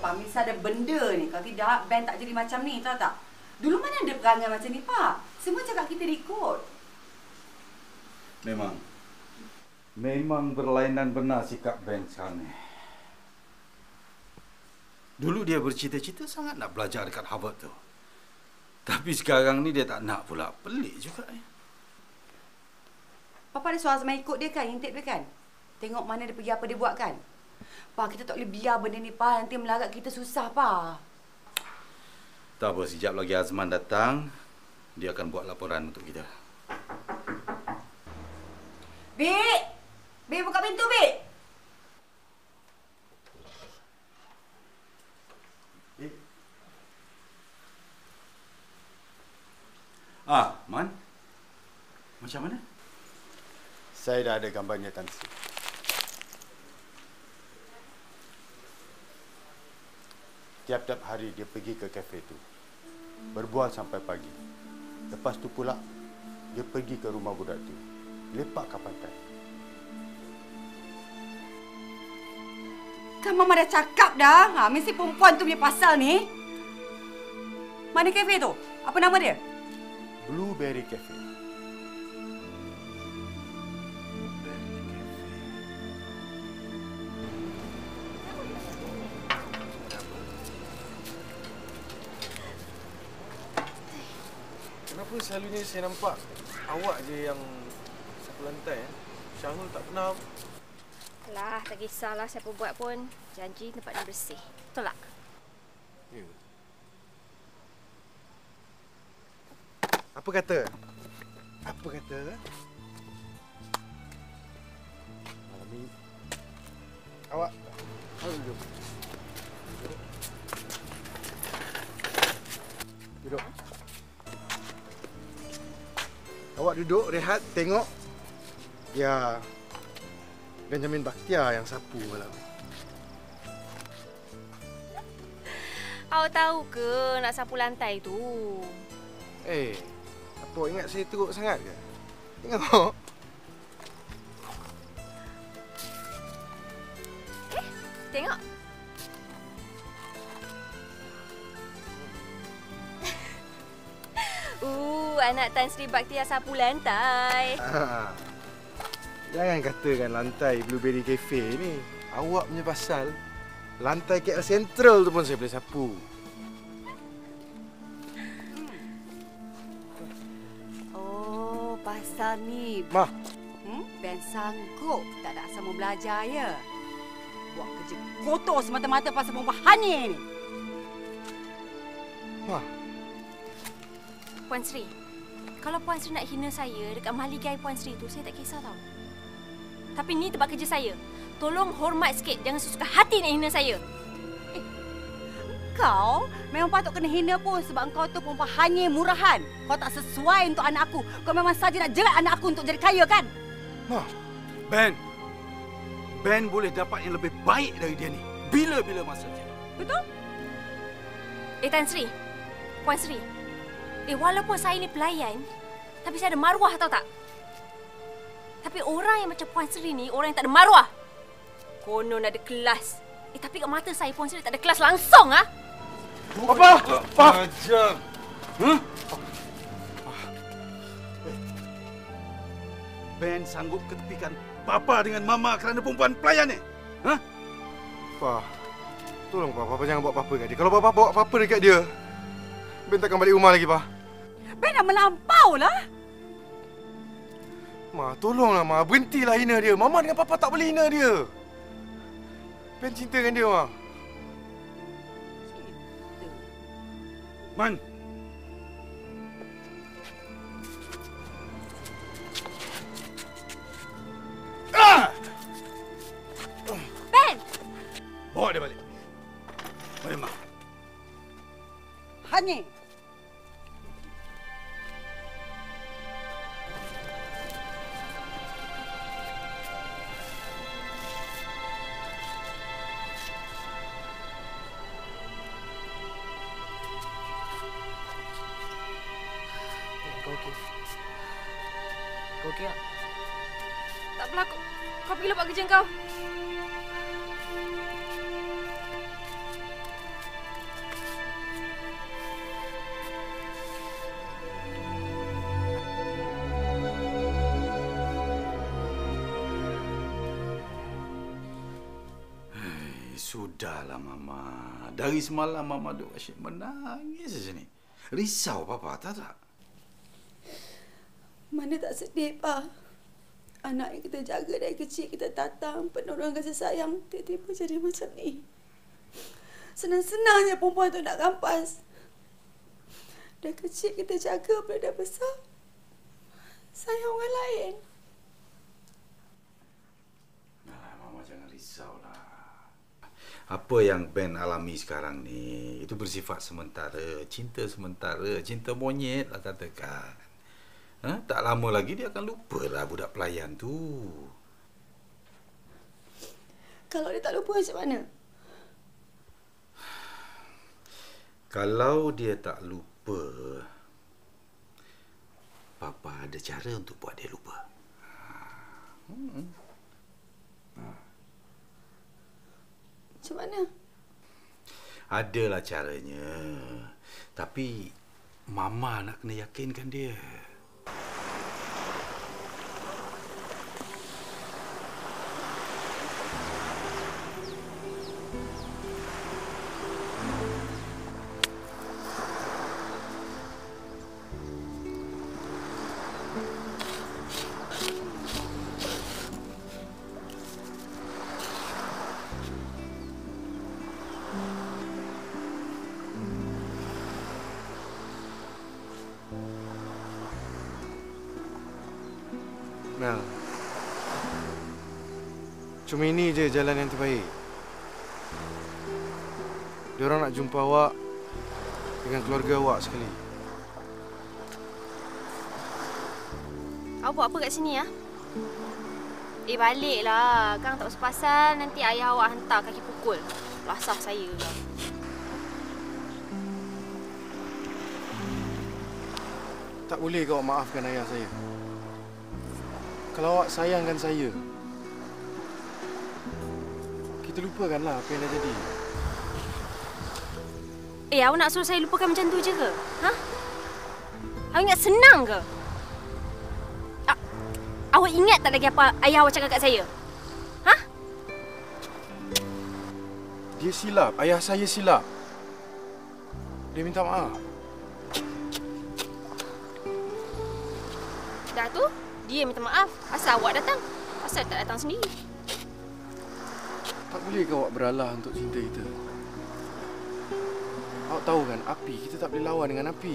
Pak, mesti ada benda ni. Kalau tidak, Ben tak jadi macam ni, tahu tak? Dulu mana ada perangai macam ni, Pak? Semua cakap kita ikut. Memang berlainan benar sikap Ben sekarang ni. Dulu dia bercita-cita sangat nak belajar dekat Harvard tu. Tapi sekarang ni dia tak nak pula. Pelik juga. Papa ada suara sama ikut dia kan, intip dia kan? Tengok mana dia pergi, apa dia buat kan? Pa, kita tak boleh biar benda ni, Pa. Nanti melarat kita susah, Pa. Tak apa, sekejap lagi Azman datang. Dia akan buat laporan untuk kita. Bik! Bik, buka pintu, Bik! Man? Macam mana? Saya dah ada gambarnya, Tan Sri. Tiap-tiap hari dia pergi ke kafe itu. Berbual sampai pagi. Lepas tu pula, dia pergi ke rumah budak tu. Lepak ke pantai. Kan Mama dah cakap dah. Mesti perempuan tu punya pasal ni. Mana kafe tu? Apa nama dia? Blueberry Cafe. Kenapa selalunya saya nampak awak je yang sapu lantai? Syahrul tak pernah. Alah, tak kisahlah siapa buat pun. Janji tempat ni bersih. Betul tak? Ya. Apa kata? Apa kata? Malam ni awak duduk. Duduk. Awak duduk, rehat, tengok. Ya, Benjamin Bakhtiar yang sapu malam ni. Awak tahu ke nak sapu lantai tu? Apa ingat saya teruk sangat ke? Tengok. Tengok. Anak Tan Sri Bakhtiar sapu lantai. Jangan katakan lantai Blueberry Cafe ni. Awak punya pasal. Lantai KL Central tu pun saya boleh sapu. Oh, pasal ni. Ma. Ben sanggup tak ada asal mau belajar ya. Buat kerja kotor semata-mata pasal perempuan Hani ni. Ma. Puan Sri, kalau Puan Sri nak hina saya dekat mahligai Puan Sri tu, saya tak kisah tau. Tapi ni tempat kerja saya. Tolong hormat sikit, jangan sesuka hati nak hina saya. Kau memang patut kena hina pun sebab kau tu perempuan hanya murahan. Kau tak sesuai untuk anak aku. Kau memang saja nak jerat anak aku untuk jadi kaya kan? Ma, Ben boleh dapat yang lebih baik dari dia ni. Bila-bila masanya. Betul? Tan Sri, Puan Sri. Walaupun saya ni pelayan, tapi saya ada maruah tahu tak? Tapi orang yang macam Puan Sri ni, orang yang tak ada maruah. Konon ada kelas. Tapi kat mata saya, Puan Sri tak ada kelas langsung, ha? Papa! Ajar! Ben sanggup ketepikan Papa dengan Mama kerana perempuan pelayan ni? Pa, tolong Papa jangan buat apa-apa dekat dia. Kalau Papa buat apa-apa dekat dia, Ben takkan balik rumah lagi, Pa. Ben dah melampau lah. Ma, tolonglah Ma, berhentilah hina dia. Mama dengan Papa tak boleh hina dia. Ben cinta dengan dia, Ma. Man. Ben! Bawa dia balik. Mari, Ma. Hani. Kau okey tak? Tak apalah, kau pergi buat kerja kau. Sudahlah Mama. Dari semalam Mama duk asyik menangis di sini. Risau Papa, tahu tak? Mana tak sedih, Pa. Anak yang kita jaga dari kecil, kita tatang, penuh dengan kasih sayang, tiba-tiba jadi macam ni. Senang-senangnya perempuan tu nak rampas. Dari kecil kita jaga, bila dah besar, sayang orang lain. Nah, Mama jangan risaulah. Apa yang Ben alami sekarang ni, itu bersifat sementara. Cinta sementara, cinta monyet lah katakan. Tak lama lagi dia akan lupalah budak pelayan tu. Kalau dia tak lupa macam mana? Kalau dia tak lupa, Papa ada cara untuk buat dia lupa. Macam mana? Adalah caranya. Tapi Mama nak kena yakinkan dia. Mel, cuma ini je jalan yang terbaik. Diorang nak jumpa awak dengan keluarga awak sekali. Awak buat apa kat sini, ya? Baliklah. Kang tak pasal nanti ayah awak hantar kaki pukul. Lasah saya lah. Tak boleh kau maafkan ayah saya. Kalau awak sayangkan saya, kita lupakanlah apa yang dah jadi. Awak nak suruh saya lupakan macam tu je ke? Ha? Awak ingat senang ke? Awak ingat tak lagi apa ayah awak cakap kat saya? Ha? Dia silap. Ayah saya silap. Dia minta maaf. Dah tu, dia minta maaf. Asal awak datang? Asal tak datang sendiri? Tak boleh ke awak beralah untuk cinta kita? Awak tahu kan, api. Kita tak boleh lawan dengan api.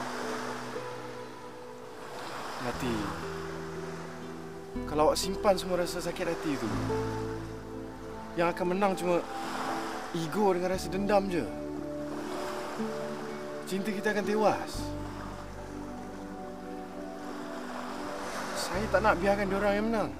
Hati. Kalau awak simpan semua rasa sakit hati itu, yang akan menang cuma ego dengan rasa dendam je. Cinta kita akan tewas. Saya tak nak biarkan diorang yang menang.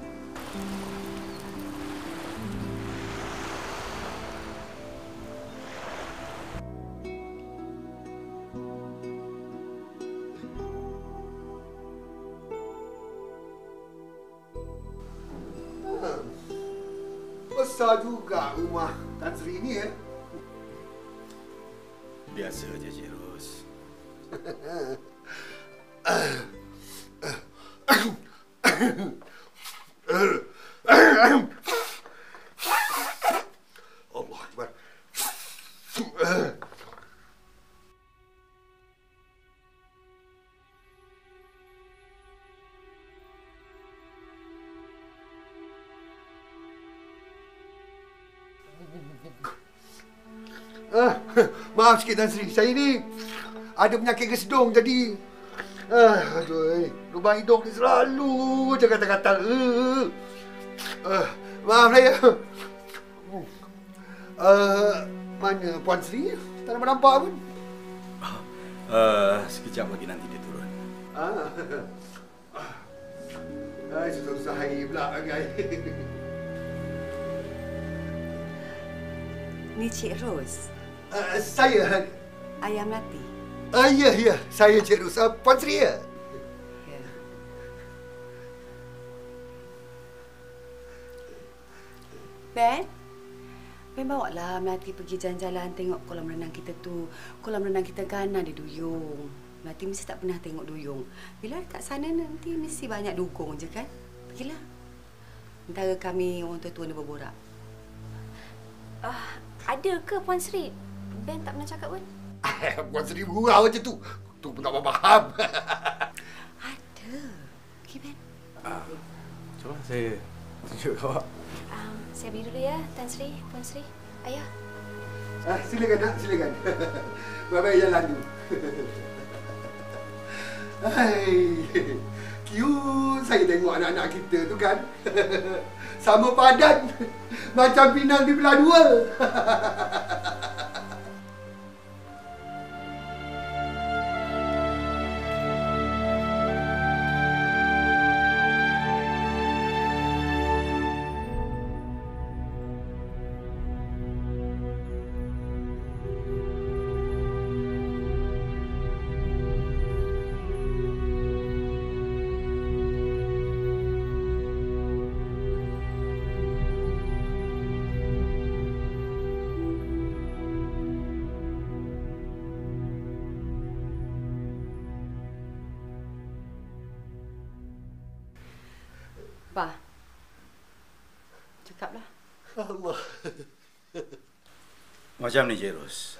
Besar juga rumah Tan Sri ni, ya? Biasa je, Cik Ros. Allah Akbar. Maaf sikit Tan Sri, saya ni ada penyakit kesedung jadi aduh, lubang hidung ni selalu je kata-kata. Maaf saya. Mana Puan Sri? Tak nampak pun. Sekejap lagi nanti dia turun. Susah-susah hari pula guys. Ni Cik Ros. Saya Ayah Melati. Ya, saya Cik Ros. Puan Sri ya? Ya. Ben bawa lah Melati pergi jalan-jalan tengok kolam renang kita tu. Kolam renang kita kan ada duyung. Melati mesti tak pernah tengok duyung. Bila kat sana nanti mesti banyak dugong je kan? Pergilah. Antara kami orang tua-tua ni berborak. Ada ke Puan Sri? Ben tak pernah cakap pun. Puan Sri bergurau macam tu. Tu pun tak faham. Ada. Okey, Ben. Cuba saya tunjuk kau. Saya beri dulu ya, Tan Sri, Puan Sri. Ayah. Silakan nak, silakan. Baik jalan tu. Hai. Cute saya tengok anak-anak kita tu kan. Sama padan. Macam pinang di belah dua. Pa. Cakaplah. Allah. Macam ni, Cik Ros.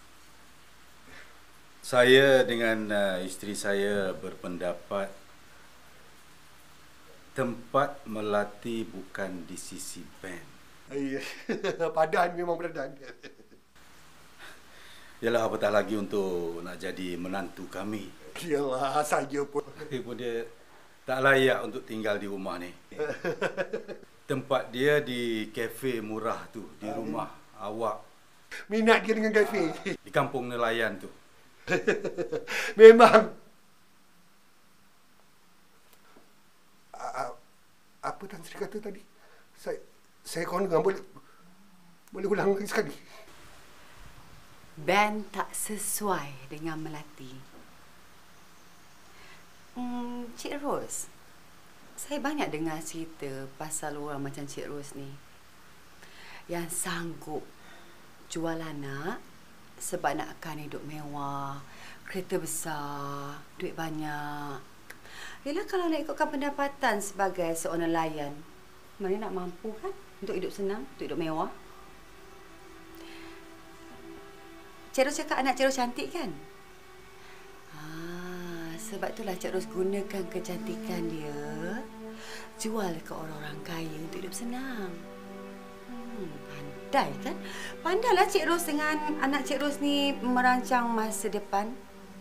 Saya dengan isteri saya berpendapat tempat melatih bukan di sisi Ben. Ya, padan memang padan. Yalah, apatah lagi untuk nak jadi menantu kami. Yalah, saya pun. Pun dia tak layak untuk tinggal di rumah ni. Tempat dia di kafe murah tu, di rumah awak. Minat dia dengan kafe. Di kampung nelayan tu. Memang. Apa Tan Sri kata tadi? Saya kawan dengan boleh ulang lagi sekali. Ben tak sesuai dengan Melati. Cik Ros, saya banyak dengar cerita pasal orang macam Cik Ros ni yang sanggup jual anak sebab nakkan hidup mewah, kereta besar, duit banyak. Yelah, kalau nak ikutkan pendapatan sebagai seorang nelayan, mana nak mampu kan untuk hidup senang, untuk hidup mewah. Cik Ros cakap anak Cik Ros cantik kan? Sebab itulah Cik Ros gunakan kecantikan dia jual ke orang-orang kaya untuk hidup senang. Pandai kan? Pandailah Cik Ros dengan anak Cik Ros ni merancang masa depan.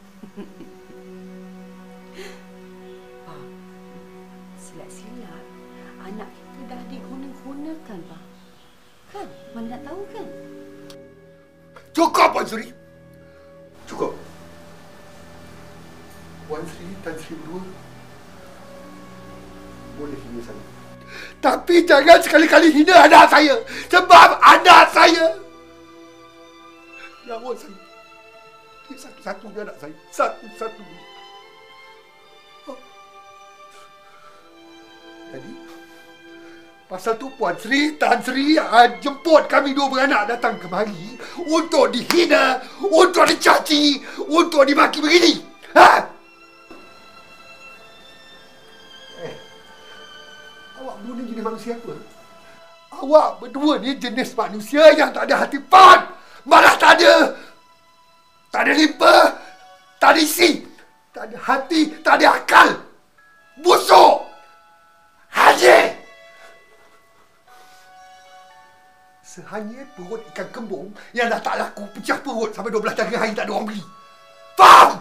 Silat-silat anak kita dah diguna-gunakan, Pak. Kan? Mana nak tahu kan? Cukup, Puan Sri. Cukup. Puan Sri, Tan Sri berdua boleh hina saya. Tapi jangan sekali-kali hina anak saya. Sebab anak saya nyawa saya. Dia satu-satunya anak saya. Satu-satunya. Jadi, pasal tu Puan Sri, Tan Sri jemput kami dua beranak datang kemari untuk dihina, untuk dicaci, untuk dimaki begini. Ha? Awak berdua ni jenis manusia apa? Awak berdua ni jenis manusia yang tak ada hati pan. Malah tak ada limpa, tak ada isi, tak ada hati, tak ada akal. Busuk. Haji. Sehanya perut ikan kembung yang dah tak laku pecah perut sampai 12 hari tak ada orang beli. Faham?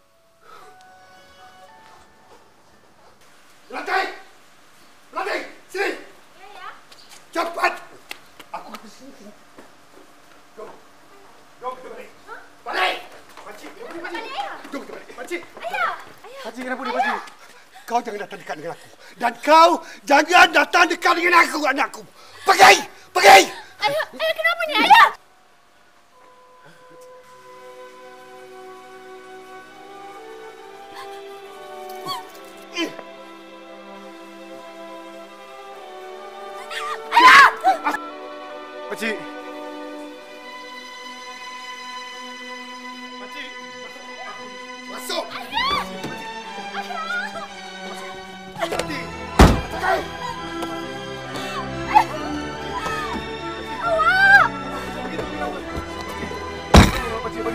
Lantai! Lantai! Sini! Ya. Cepat! Aku kata sini. Jom. Jom kita balik. Balik! Pakcik! Jom kita balik. Pakcik! Ayah! Pakcik, kenapa ni, Pakcik? Kau jangan datang dekat dengan aku. Dan kau jangan datang dekat dengan aku, anakku. Pergi! Pergi! Ayah kenapa ni, Ayah? Pakcik. Pakcik. Masuk! Hati. Kau! Awak!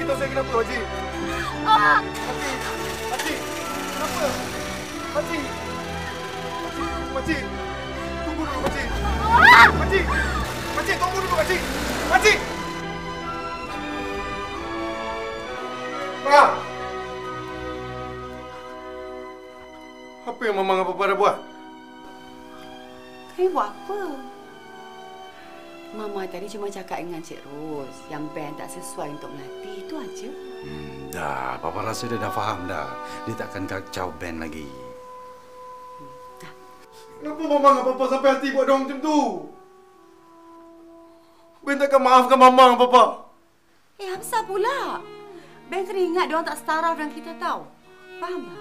beritahu saya kenapa, Pakcik. Pakcik. Pakcik. Kenapa? Pakcik. Pakcik. Tunggu dulu, Pakcik. Pakcik. Pakcik, tunggu dulu, Pakcik. Pakcik. Pak. Apa yang Mamang dan Papa dah buat? Kau buat apa? Mama tadi cuma cakap dengan Cik Ros yang band tak sesuai untuk melatih, itu aja. Dah, Papa rasa dia dah faham dah. Dia takkan kacau band lagi. Kenapa Mamang dan Papa sampai hati buat diorang macam tu? Ben takkan maafkan Mamang dan Papa. Hamzah pula. Ben kena ingat diorang tak setara dengan kita tahu. Faham tak?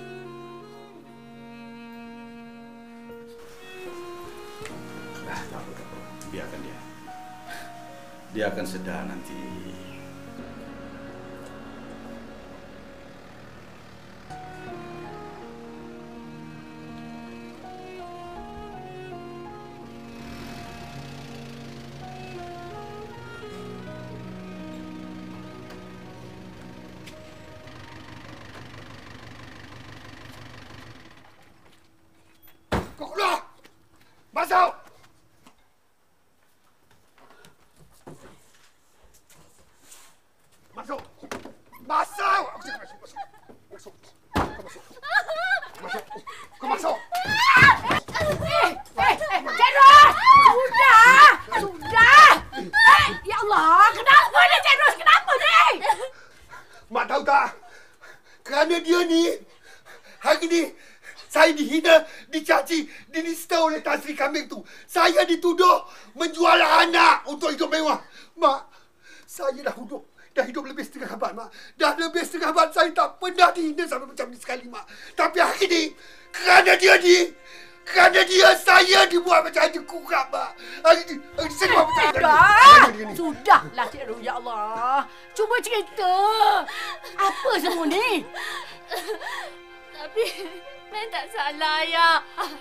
Dah, tak apa. Biarkan dia. Dia akan sedar nanti. Kau keluar! Masuk! Masuk! Masuk! Aku cakap masuk, masuk. Masuk. Kau masuk. Masuk. Kau masuk. Cik Ros! Sudah! Ya Allah, kenapa ni Cik Ros? Kenapa ni? Mak tahu tak? Kerana dia ni, hari ni, saya dihina, dicaci, dinista oleh Tan Sri Kambing tu. Saya dituduh menjual anak untuk hidup mewah. Mak, saya dah hidup lebih setengah abad, Mak. Dah lebih setengah abad saya tak pernah dihina sampai macam ni sekali, Mak. Tapi hari ni, kerana dia saya dibuat macam ada kurap, Mak. Hari ni saya dibuat macam ada. Sudahlah Cik Ros, ya Allah. Cuba cerita. Apa semua ni? Tapi Ben tak salah, Ayah.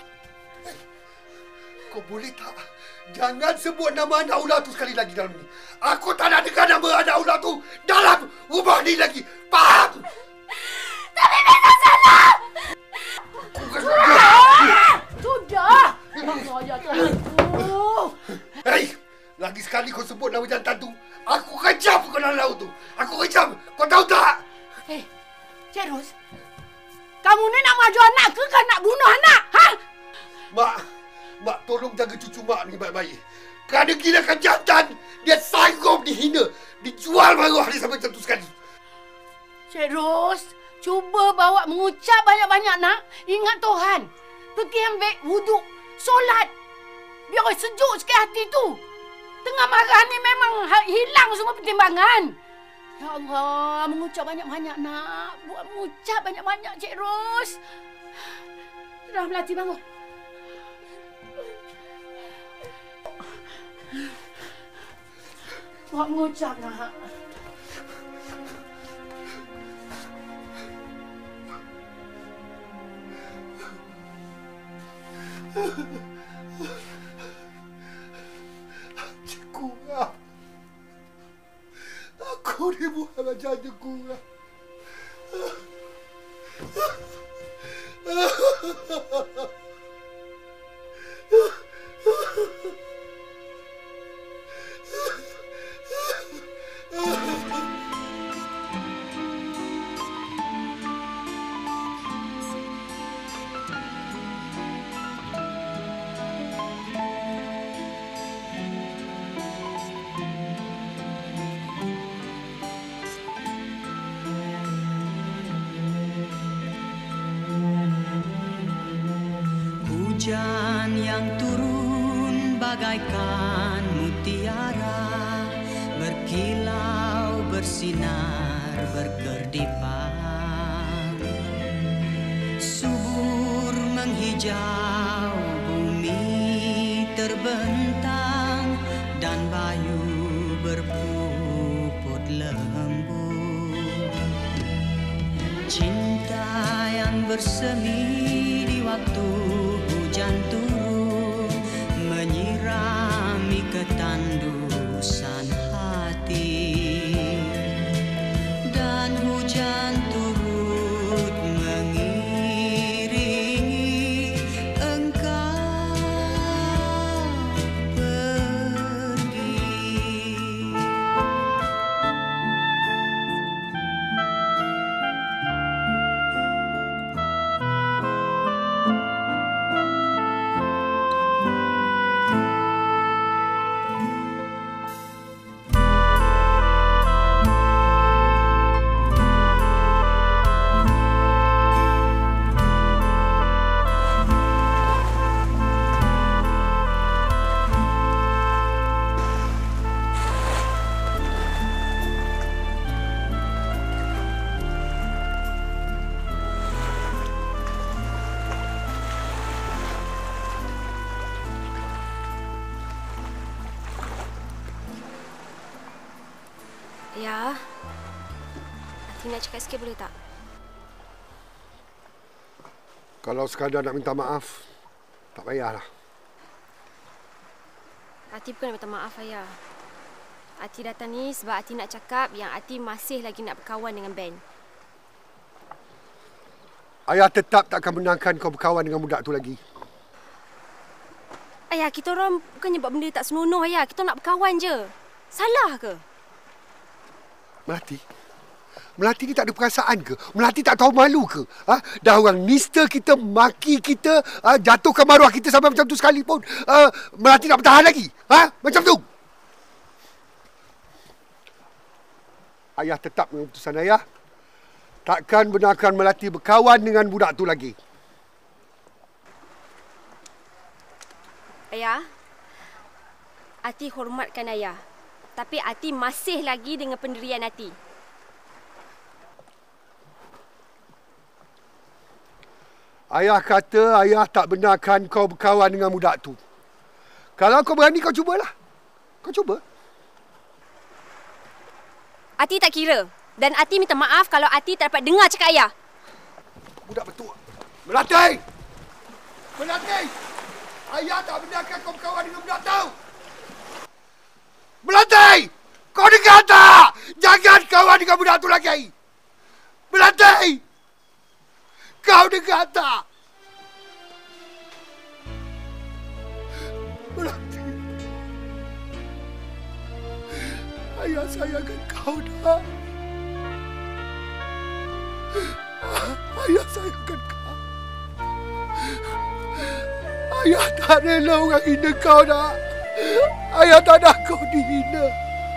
Kau boleh tak? Jangan sebut nama anak ular tu sekali lagi dalam ni. Aku tak nak dengar nama anak ular tu dalam rumah ni lagi. Faham? Tapi Ben tak salah. Sudah. Saya terhantu. Hei, lagi sekali kau sebut nama jantan tu, aku kejam kau dalam laut tu. Aku kejam. Kau tahu tak? Hei, Cik Ros. Kamu ni nak maju anak ke kan nak bunuh anak? Ha? Mak tolong jaga cucu Mak ni baik-baik. Kerana gilakan jantan, dia sanggup dihina, dijual maruah dia sampai macam tu sekali. Cik Ros, cuba bawa mengucap banyak-banyak nak. Ingat Tuhan. Pergi ambil wuduk, solat. Biar sejuk sikit hati tu. Tengah marah ni memang hilang semua pertimbangan. Ya Allah, mengucap banyak-banyak nak. Buat mengucap banyak-banyak Cik Ros. Sudah Melati bangun. Buat mengucap nak. Kurang. Aku dibuat macam ada kurang. Hujan yang turun bagaikan mutiara, berkilau, bersinar, berkerdipan. Subur menghijau, bumi terbentang, dan bayu berpuput lembut. Cinta yang bersemi di waktu hujan turun, menyirami ketandusan hati. Ya. Ati nak cakap sikit boleh tak? Kalau sekadar nak minta maaf, tak payahlah. Ati bukan nak minta maaf, Ayah. Ati datang ni sebab Ati nak cakap yang Ati masih lagi nak berkawan dengan Ben. Ayah tetap tak akan benarkan kau berkawan dengan budak tu lagi. Ayah, kita orang bukannya buat benda tak senonoh, Ayah. Kita nak berkawan je. Salah ke? Melati? Melati ni tak ada perasaan ke? Melati tak tahu malu ke? Dah orang nista kita, maki kita, jatuhkan maruah kita sampai macam tu sekalipun. Melati nak bertahan lagi? Macam tu? Ayah tetap dengan keputusan ayah. Takkan benarkan Melati berkawan dengan budak tu lagi. Ayah, Ati hormatkan Ayah. Tapi Ati masih lagi dengan pendirian Ati. Ayah kata ayah tak benarkan kau berkawan dengan budak tu. Kalau kau berani, kau cubalah. Kau cuba. Ati tak kira. Dan Ati minta maaf kalau Ati tak dapat dengar cakap Ayah. Budak betul. Melati! Melati! Ayah tak benarkan kau berkawan dengan budak tu. Melati! Kau dengar tak? Jangan kawan dengan budak tu lagi. Melati! Kau dengar tak? Melati. Ayah sayangkan kau dah. Ayah sayangkan kau. Ayah tak rela orang hina kau dah. Ayah tak nak kau dihina.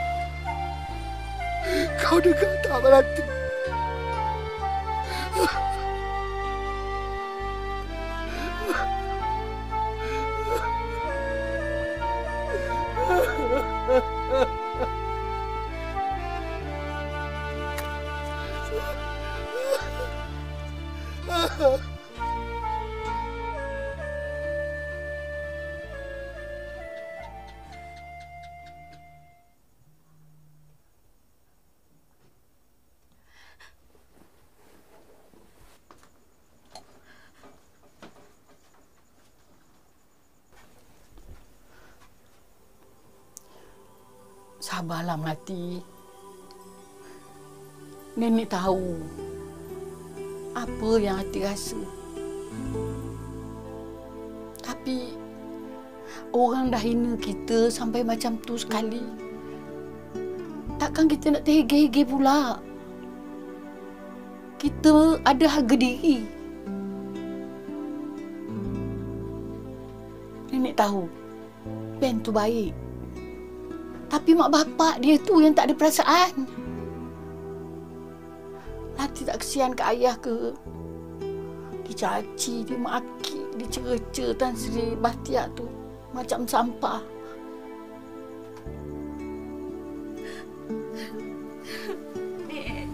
Kau dengar tak, Melati? Sabarlah, Melati. Nenek tahu apa yang hati rasa. Tapi orang dah hina kita sampai macam tu sekali. Takkan kita nak terhege-hege pula? Kita ada harga diri. Nenek tahu Ben tu baik. Tapi mak bapak dia tu yang tak ada perasaan. Nanti tak kesian ke ayah ke? Dicaci, dimaki, dicerca Tan Sri Bahtiar tu macam sampah. Nek,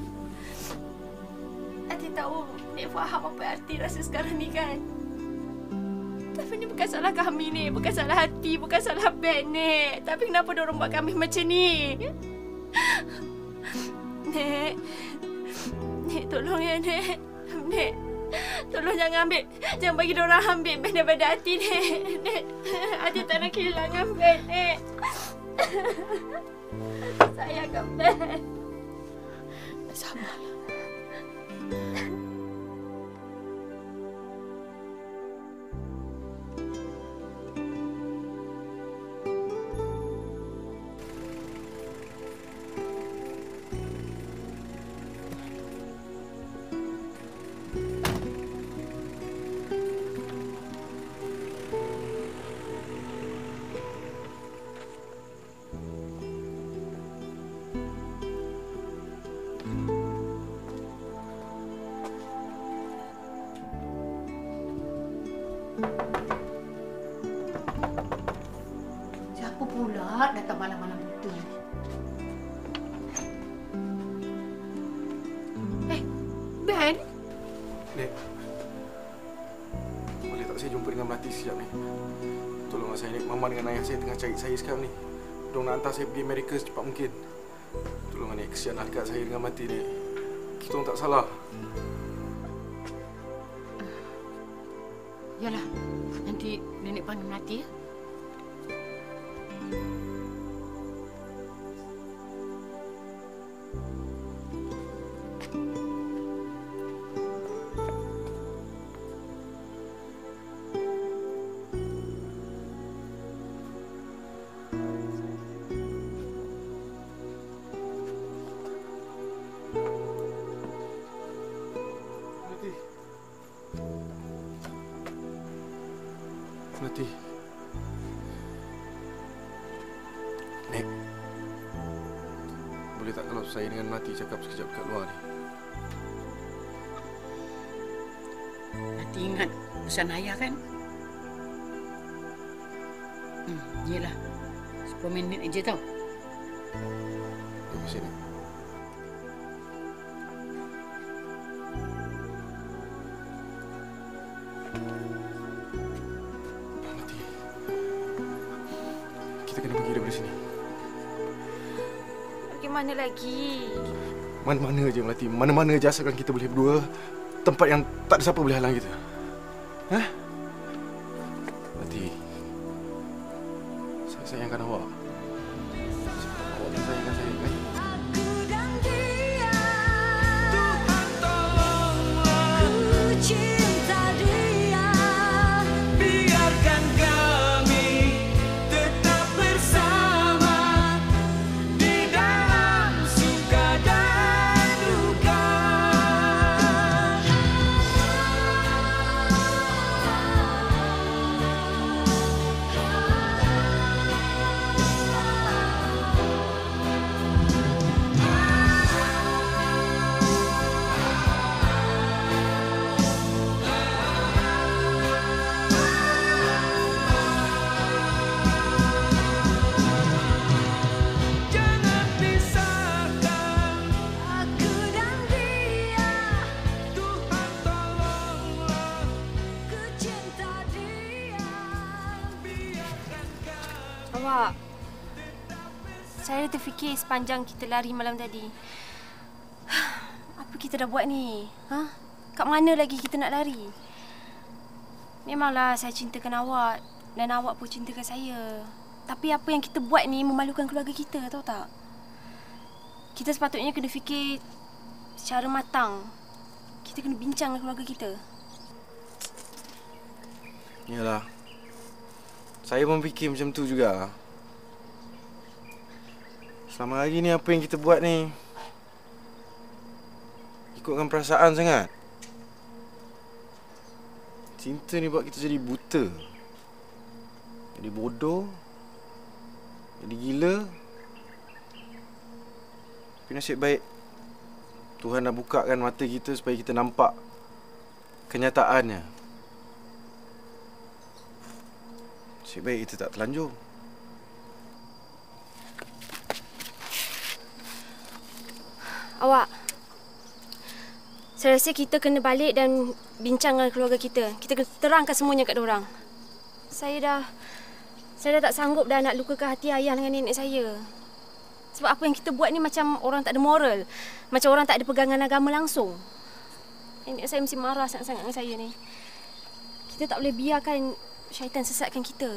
Ati tahu Nek faham apa arti rasa sekarang ni kan? Tapi ni bukan salah kami, Nek. Bukan salah hati, bukan salah Ben, Nek. Tapi kenapa diorang buat kami macam ni? Nek. Nek, tolong ya, Nek. Nek, tolong jangan ambil. Jangan bagi diorang ambil Ben daripada hati, Nek. Nek, Ati tak nak kehilangan Ben, Nek. Sayangkan Ben. Sabarlah. Siapa pula datang malam-malam buta ni? Ben? Nek, boleh tak saya jumpa dengan Melati sekejap ni? Tolonglah saya, Nek. Mama dengan ayah saya tengah cari saya sekarang ni. Diorang nak hantar saya pergi Amerika secepat mungkin. Tolong Tolong ni, kesian akak saya dengan mati ni. Kita orang tak salah. Yalah, nanti nenek panggil Melati ya. Melati. Nek. Boleh tak kalau saya dengan Melati cakap sekejap kat luar ni? Nanti ingat pesan ayah kan? Yelah. 10 minit aja tau. Tunggu sini. Kita kena pergi daripada sini. Pergi mana lagi? Mana-mana je Melati. Mana-mana je asalkan kita boleh berdua. Tempat yang tak ada siapa boleh halang kita. Hah? Melati. Saya sayangkan awak. Awak pun sayangkan saya kan? Awak, saya terfikir sepanjang kita lari malam tadi. Apa kita dah buat ni? Ha? Kat mana lagi kita nak lari? Memanglah saya cintakan awak dan awak pun cintakan saya. Tapi apa yang kita buat ni memalukan keluarga kita, tahu tak? Kita sepatutnya kena fikir secara matang. Kita kena bincang dengan keluarga kita. Yalah. Saya pun fikir macam tu juga. Selama hari ni apa yang kita buat ni ikutkan perasaan sangat. Cinta ni buat kita jadi buta, jadi bodoh, jadi gila. Tapi nasib baik Tuhan dah bukakan mata kita supaya kita nampak kenyataannya. Nasib baik kita tak terlanjur. Awak, saya rasa kita kena balik dan bincang dengan keluarga kita. Kita kena terangkan semuanya kat diorang. Saya dah tak sanggup dah nak lukakan hati ayah dengan nenek saya. Sebab apa yang kita buat ni macam orang tak ada moral. Macam orang tak ada pegangan agama langsung. Nenek saya mesti marah sangat-sangat dengan saya ni. Kita tak boleh biarkan syaitan sesatkan kita.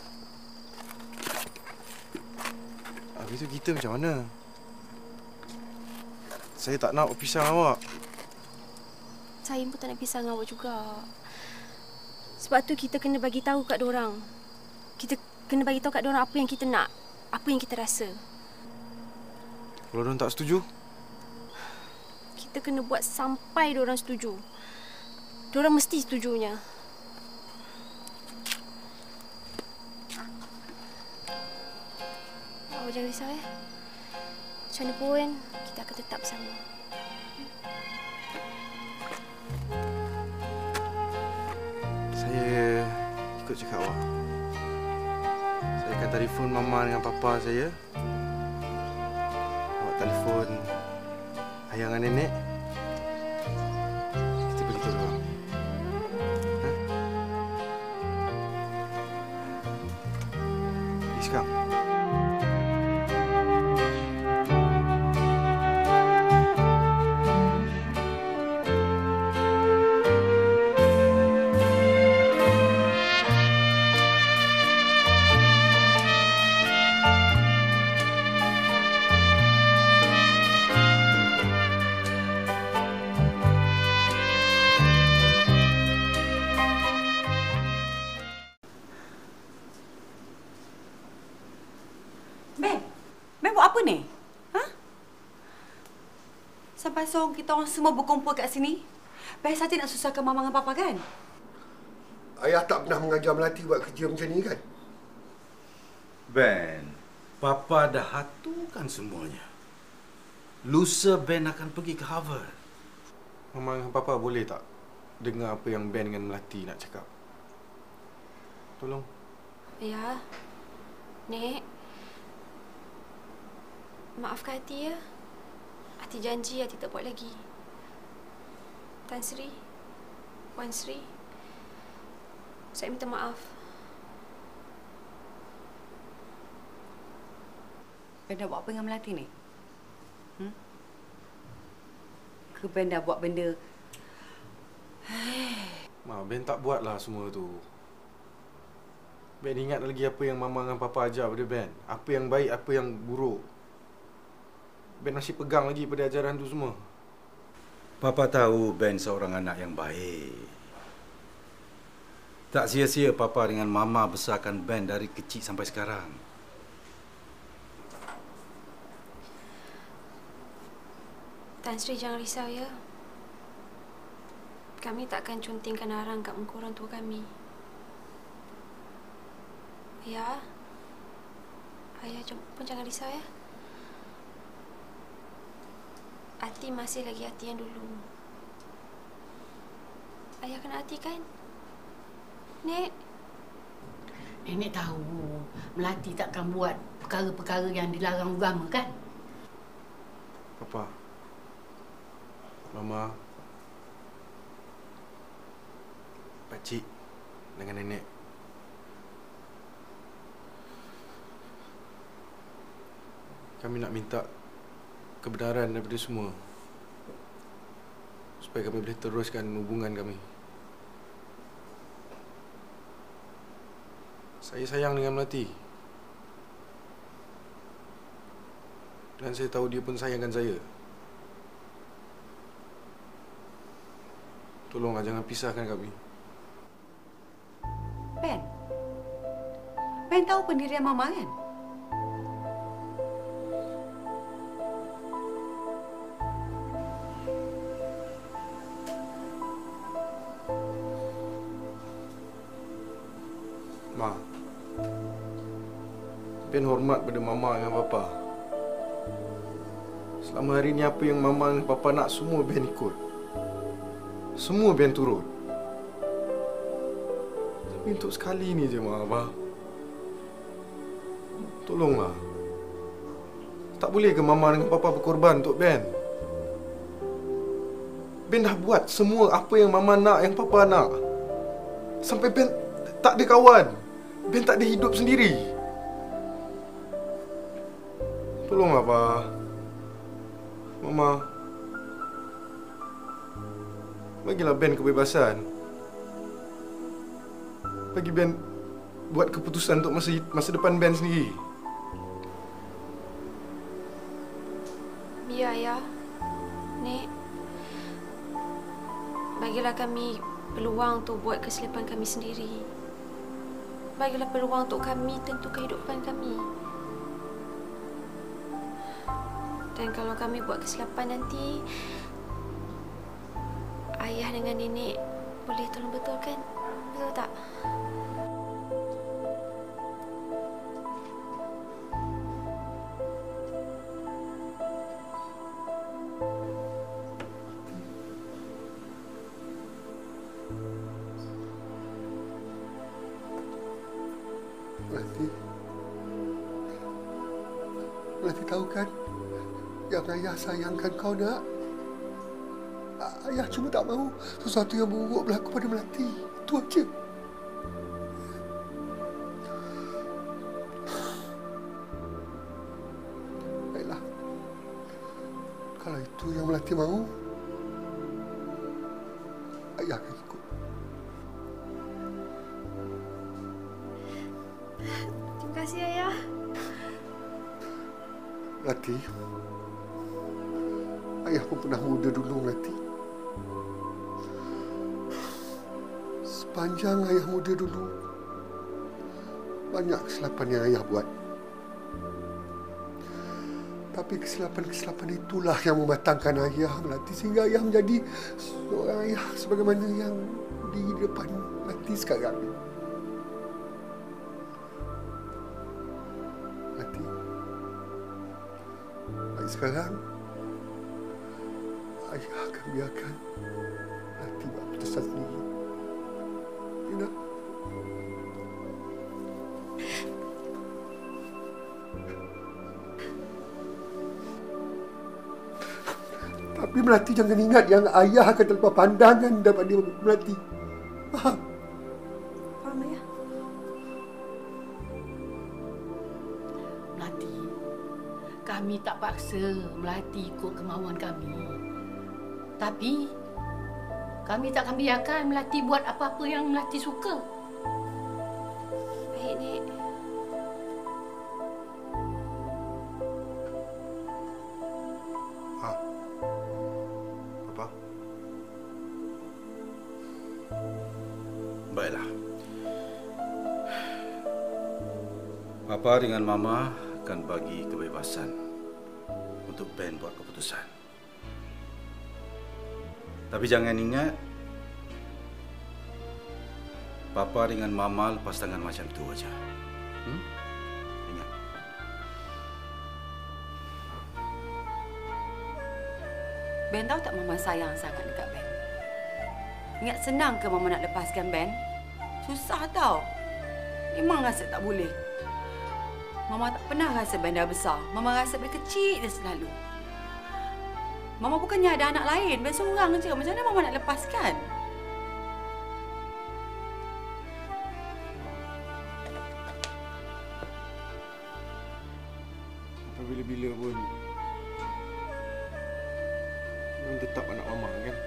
Habis tu kita macam mana? Saya tak nak berpisah dengan awak. Saya pun tak nak pisah dengan awak juga. Sebab tu kita kena bagi tahu kat diorang. Kita kena bagi tahu kat diorang apa yang kita nak, apa yang kita rasa. Kalau diorang tak setuju? Kita kena buat sampai diorang setuju. Diorang mesti setujunya. Awak jangan risau ya. Macam mana pun, kita akan tetap bersama. Saya ikut cakap awak. Saya akan telefon mama dengan papa saya. Awak telefon ayah dengan nenek. Kita beritahu diorang. Ha? Pergi sekarang. terpaksa kita orang semua berkumpul kat sini. Biar saja nak susahkan Mama dengan Papa kan? Ayah tak pernah mengajar Melati buat kerja macam ni kan? Ben, Papa dah aturkan semuanya. Lusa Ben akan pergi ke Harvard. Mama dengan Papa boleh tak dengar apa yang Ben dengan Melati nak cakap? Tolong. Ya. Nek. Maafkan Hati ya. Hati janji Hati tak buat lagi. Tan Sri. Wan Sri. Saya minta maaf. Ben dah buat apa dengan Melati ni? Ke Ben dah buat benda... Ma, Ben tak buatlah semua tu. Ben ingat lagi apa yang Mama dengan Papa ajar pada Ben. Apa yang baik, apa yang buruk. Ben masih pegang lagi pada ajaran tu semua. Papa tahu Ben seorang anak yang baik. Tak sia-sia Papa dengan Mama besarkan Ben dari kecil sampai sekarang. Tan Sri jangan risau ya. Kami takkan cuntingkan arang kat muka orang tua kami. Ya. Ayah pun jangan risau ya. Hati masih lagi hati yang dulu. Ayah kena hati kan? Nek. Nenek tahu Melati takkan buat perkara-perkara yang dilarang agama kan? Papa. Mama. Pakcik dengan nenek. Kami nak minta kebenaran daripada semua. Supaya kami boleh teruskan hubungan kami. Saya sayang dengan Melati. Dan saya tahu dia pun sayangkan saya. Tolonglah jangan pisahkan kami. Ben. Ben tahu pendirian Mama kan? Ma. Ben hormat pada Mama dengan Papa. Selama hari ni apa yang Mama dengan Papa nak semua Ben ikut. Semua Ben turut. Tapi untuk sekali ni je, Ma, Abah. Tolonglah. Tak boleh ke Mama dengan Papa berkorban untuk Ben? Ben dah buat semua apa yang Mama nak, yang Papa nak. Sampai Ben tak ada kawan. Ben tak ada hidup sendiri. Tolonglah, Pak. Mama. Bagilah Ben kebebasan. Bagi Ben buat keputusan untuk masa depan Ben sendiri. Ya, Ayah. Nek. Bagilah kami peluang untuk buat kesilapan kami sendiri. Bagilah peluang untuk kami tentu kehidupan kami. Dan kalau kami buat kesilapan nanti, Ayah dengan Nenek boleh tolong betulkan? Betul tak? Melati tahu kan yang Ayah sayangkan kau nak. Ayah cuma tak mahu sesuatu yang buruk berlaku pada Melati. Itu aja. Baiklah. Kalau itu yang Melati mahu, Ayah akan ikut. Terima kasih, Ayah. Melati, Ayah pun pernah muda dulu, Melati. Sepanjang Ayah muda dulu, banyak kesilapan yang Ayah buat. Tapi kesilapan-kesilapan itulah yang mematangkan ayah Melati sehingga ayah menjadi seorang ayah sebagaimana yang di depan Melati sekarang. Melati, baik sekarang ayah akan biarkan Melati buat keputusan sendiri. You know? Tapi Melati jangan ingat yang ayah akan terlepas pandangan daripada Melati. Faham? Faham, Ayah. Melati, kami tak paksa Melati ikut kemauan kami. Tapi, kami tak akan biarkan Melati buat apa-apa yang Melati suka. Baik, Nek. Baiklah. Papa dengan Mama akan bagi kebebasan untuk Ben buat keputusan. Tapi jangan ingat, Papa dengan Mama lepas tangan macam tu aja. Ingat. Ben tahu tak Mama sayang sangat dekat Ben. Ingat senang ke Mama nak lepaskan Ben? Susah tau. Memang rasa tak boleh. Mama tak pernah rasa Ben dah besar. Mama rasa Ben kecil dia selalu. Mama bukannya ada anak lain. Ben seorang je. Macam mana Mama nak lepaskan? Bila-bila pun memang tetap anak Mama kan?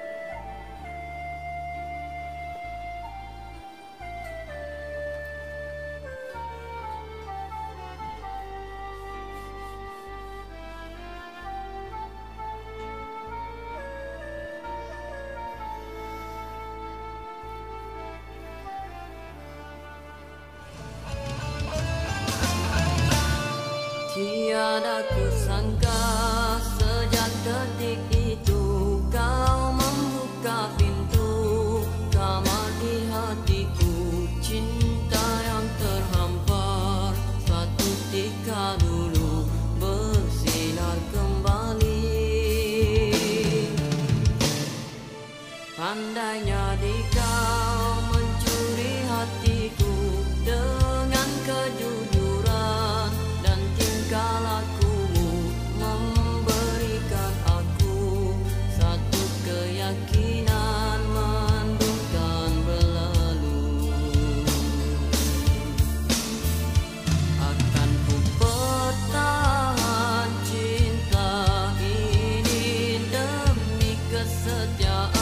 Tiada kusangka sejak detik itu kau membuka pintu kamar di hatiku. Cinta yang terhampar suatu ketika dulu bersinar kembali. Pandainya di kau mencuri hatiku dengan kejujuran dan tingkah lakumu memberikan aku satu keyakinan mendungkan berlalu. Akan ku pertahan cinta ini demi kesetiaan.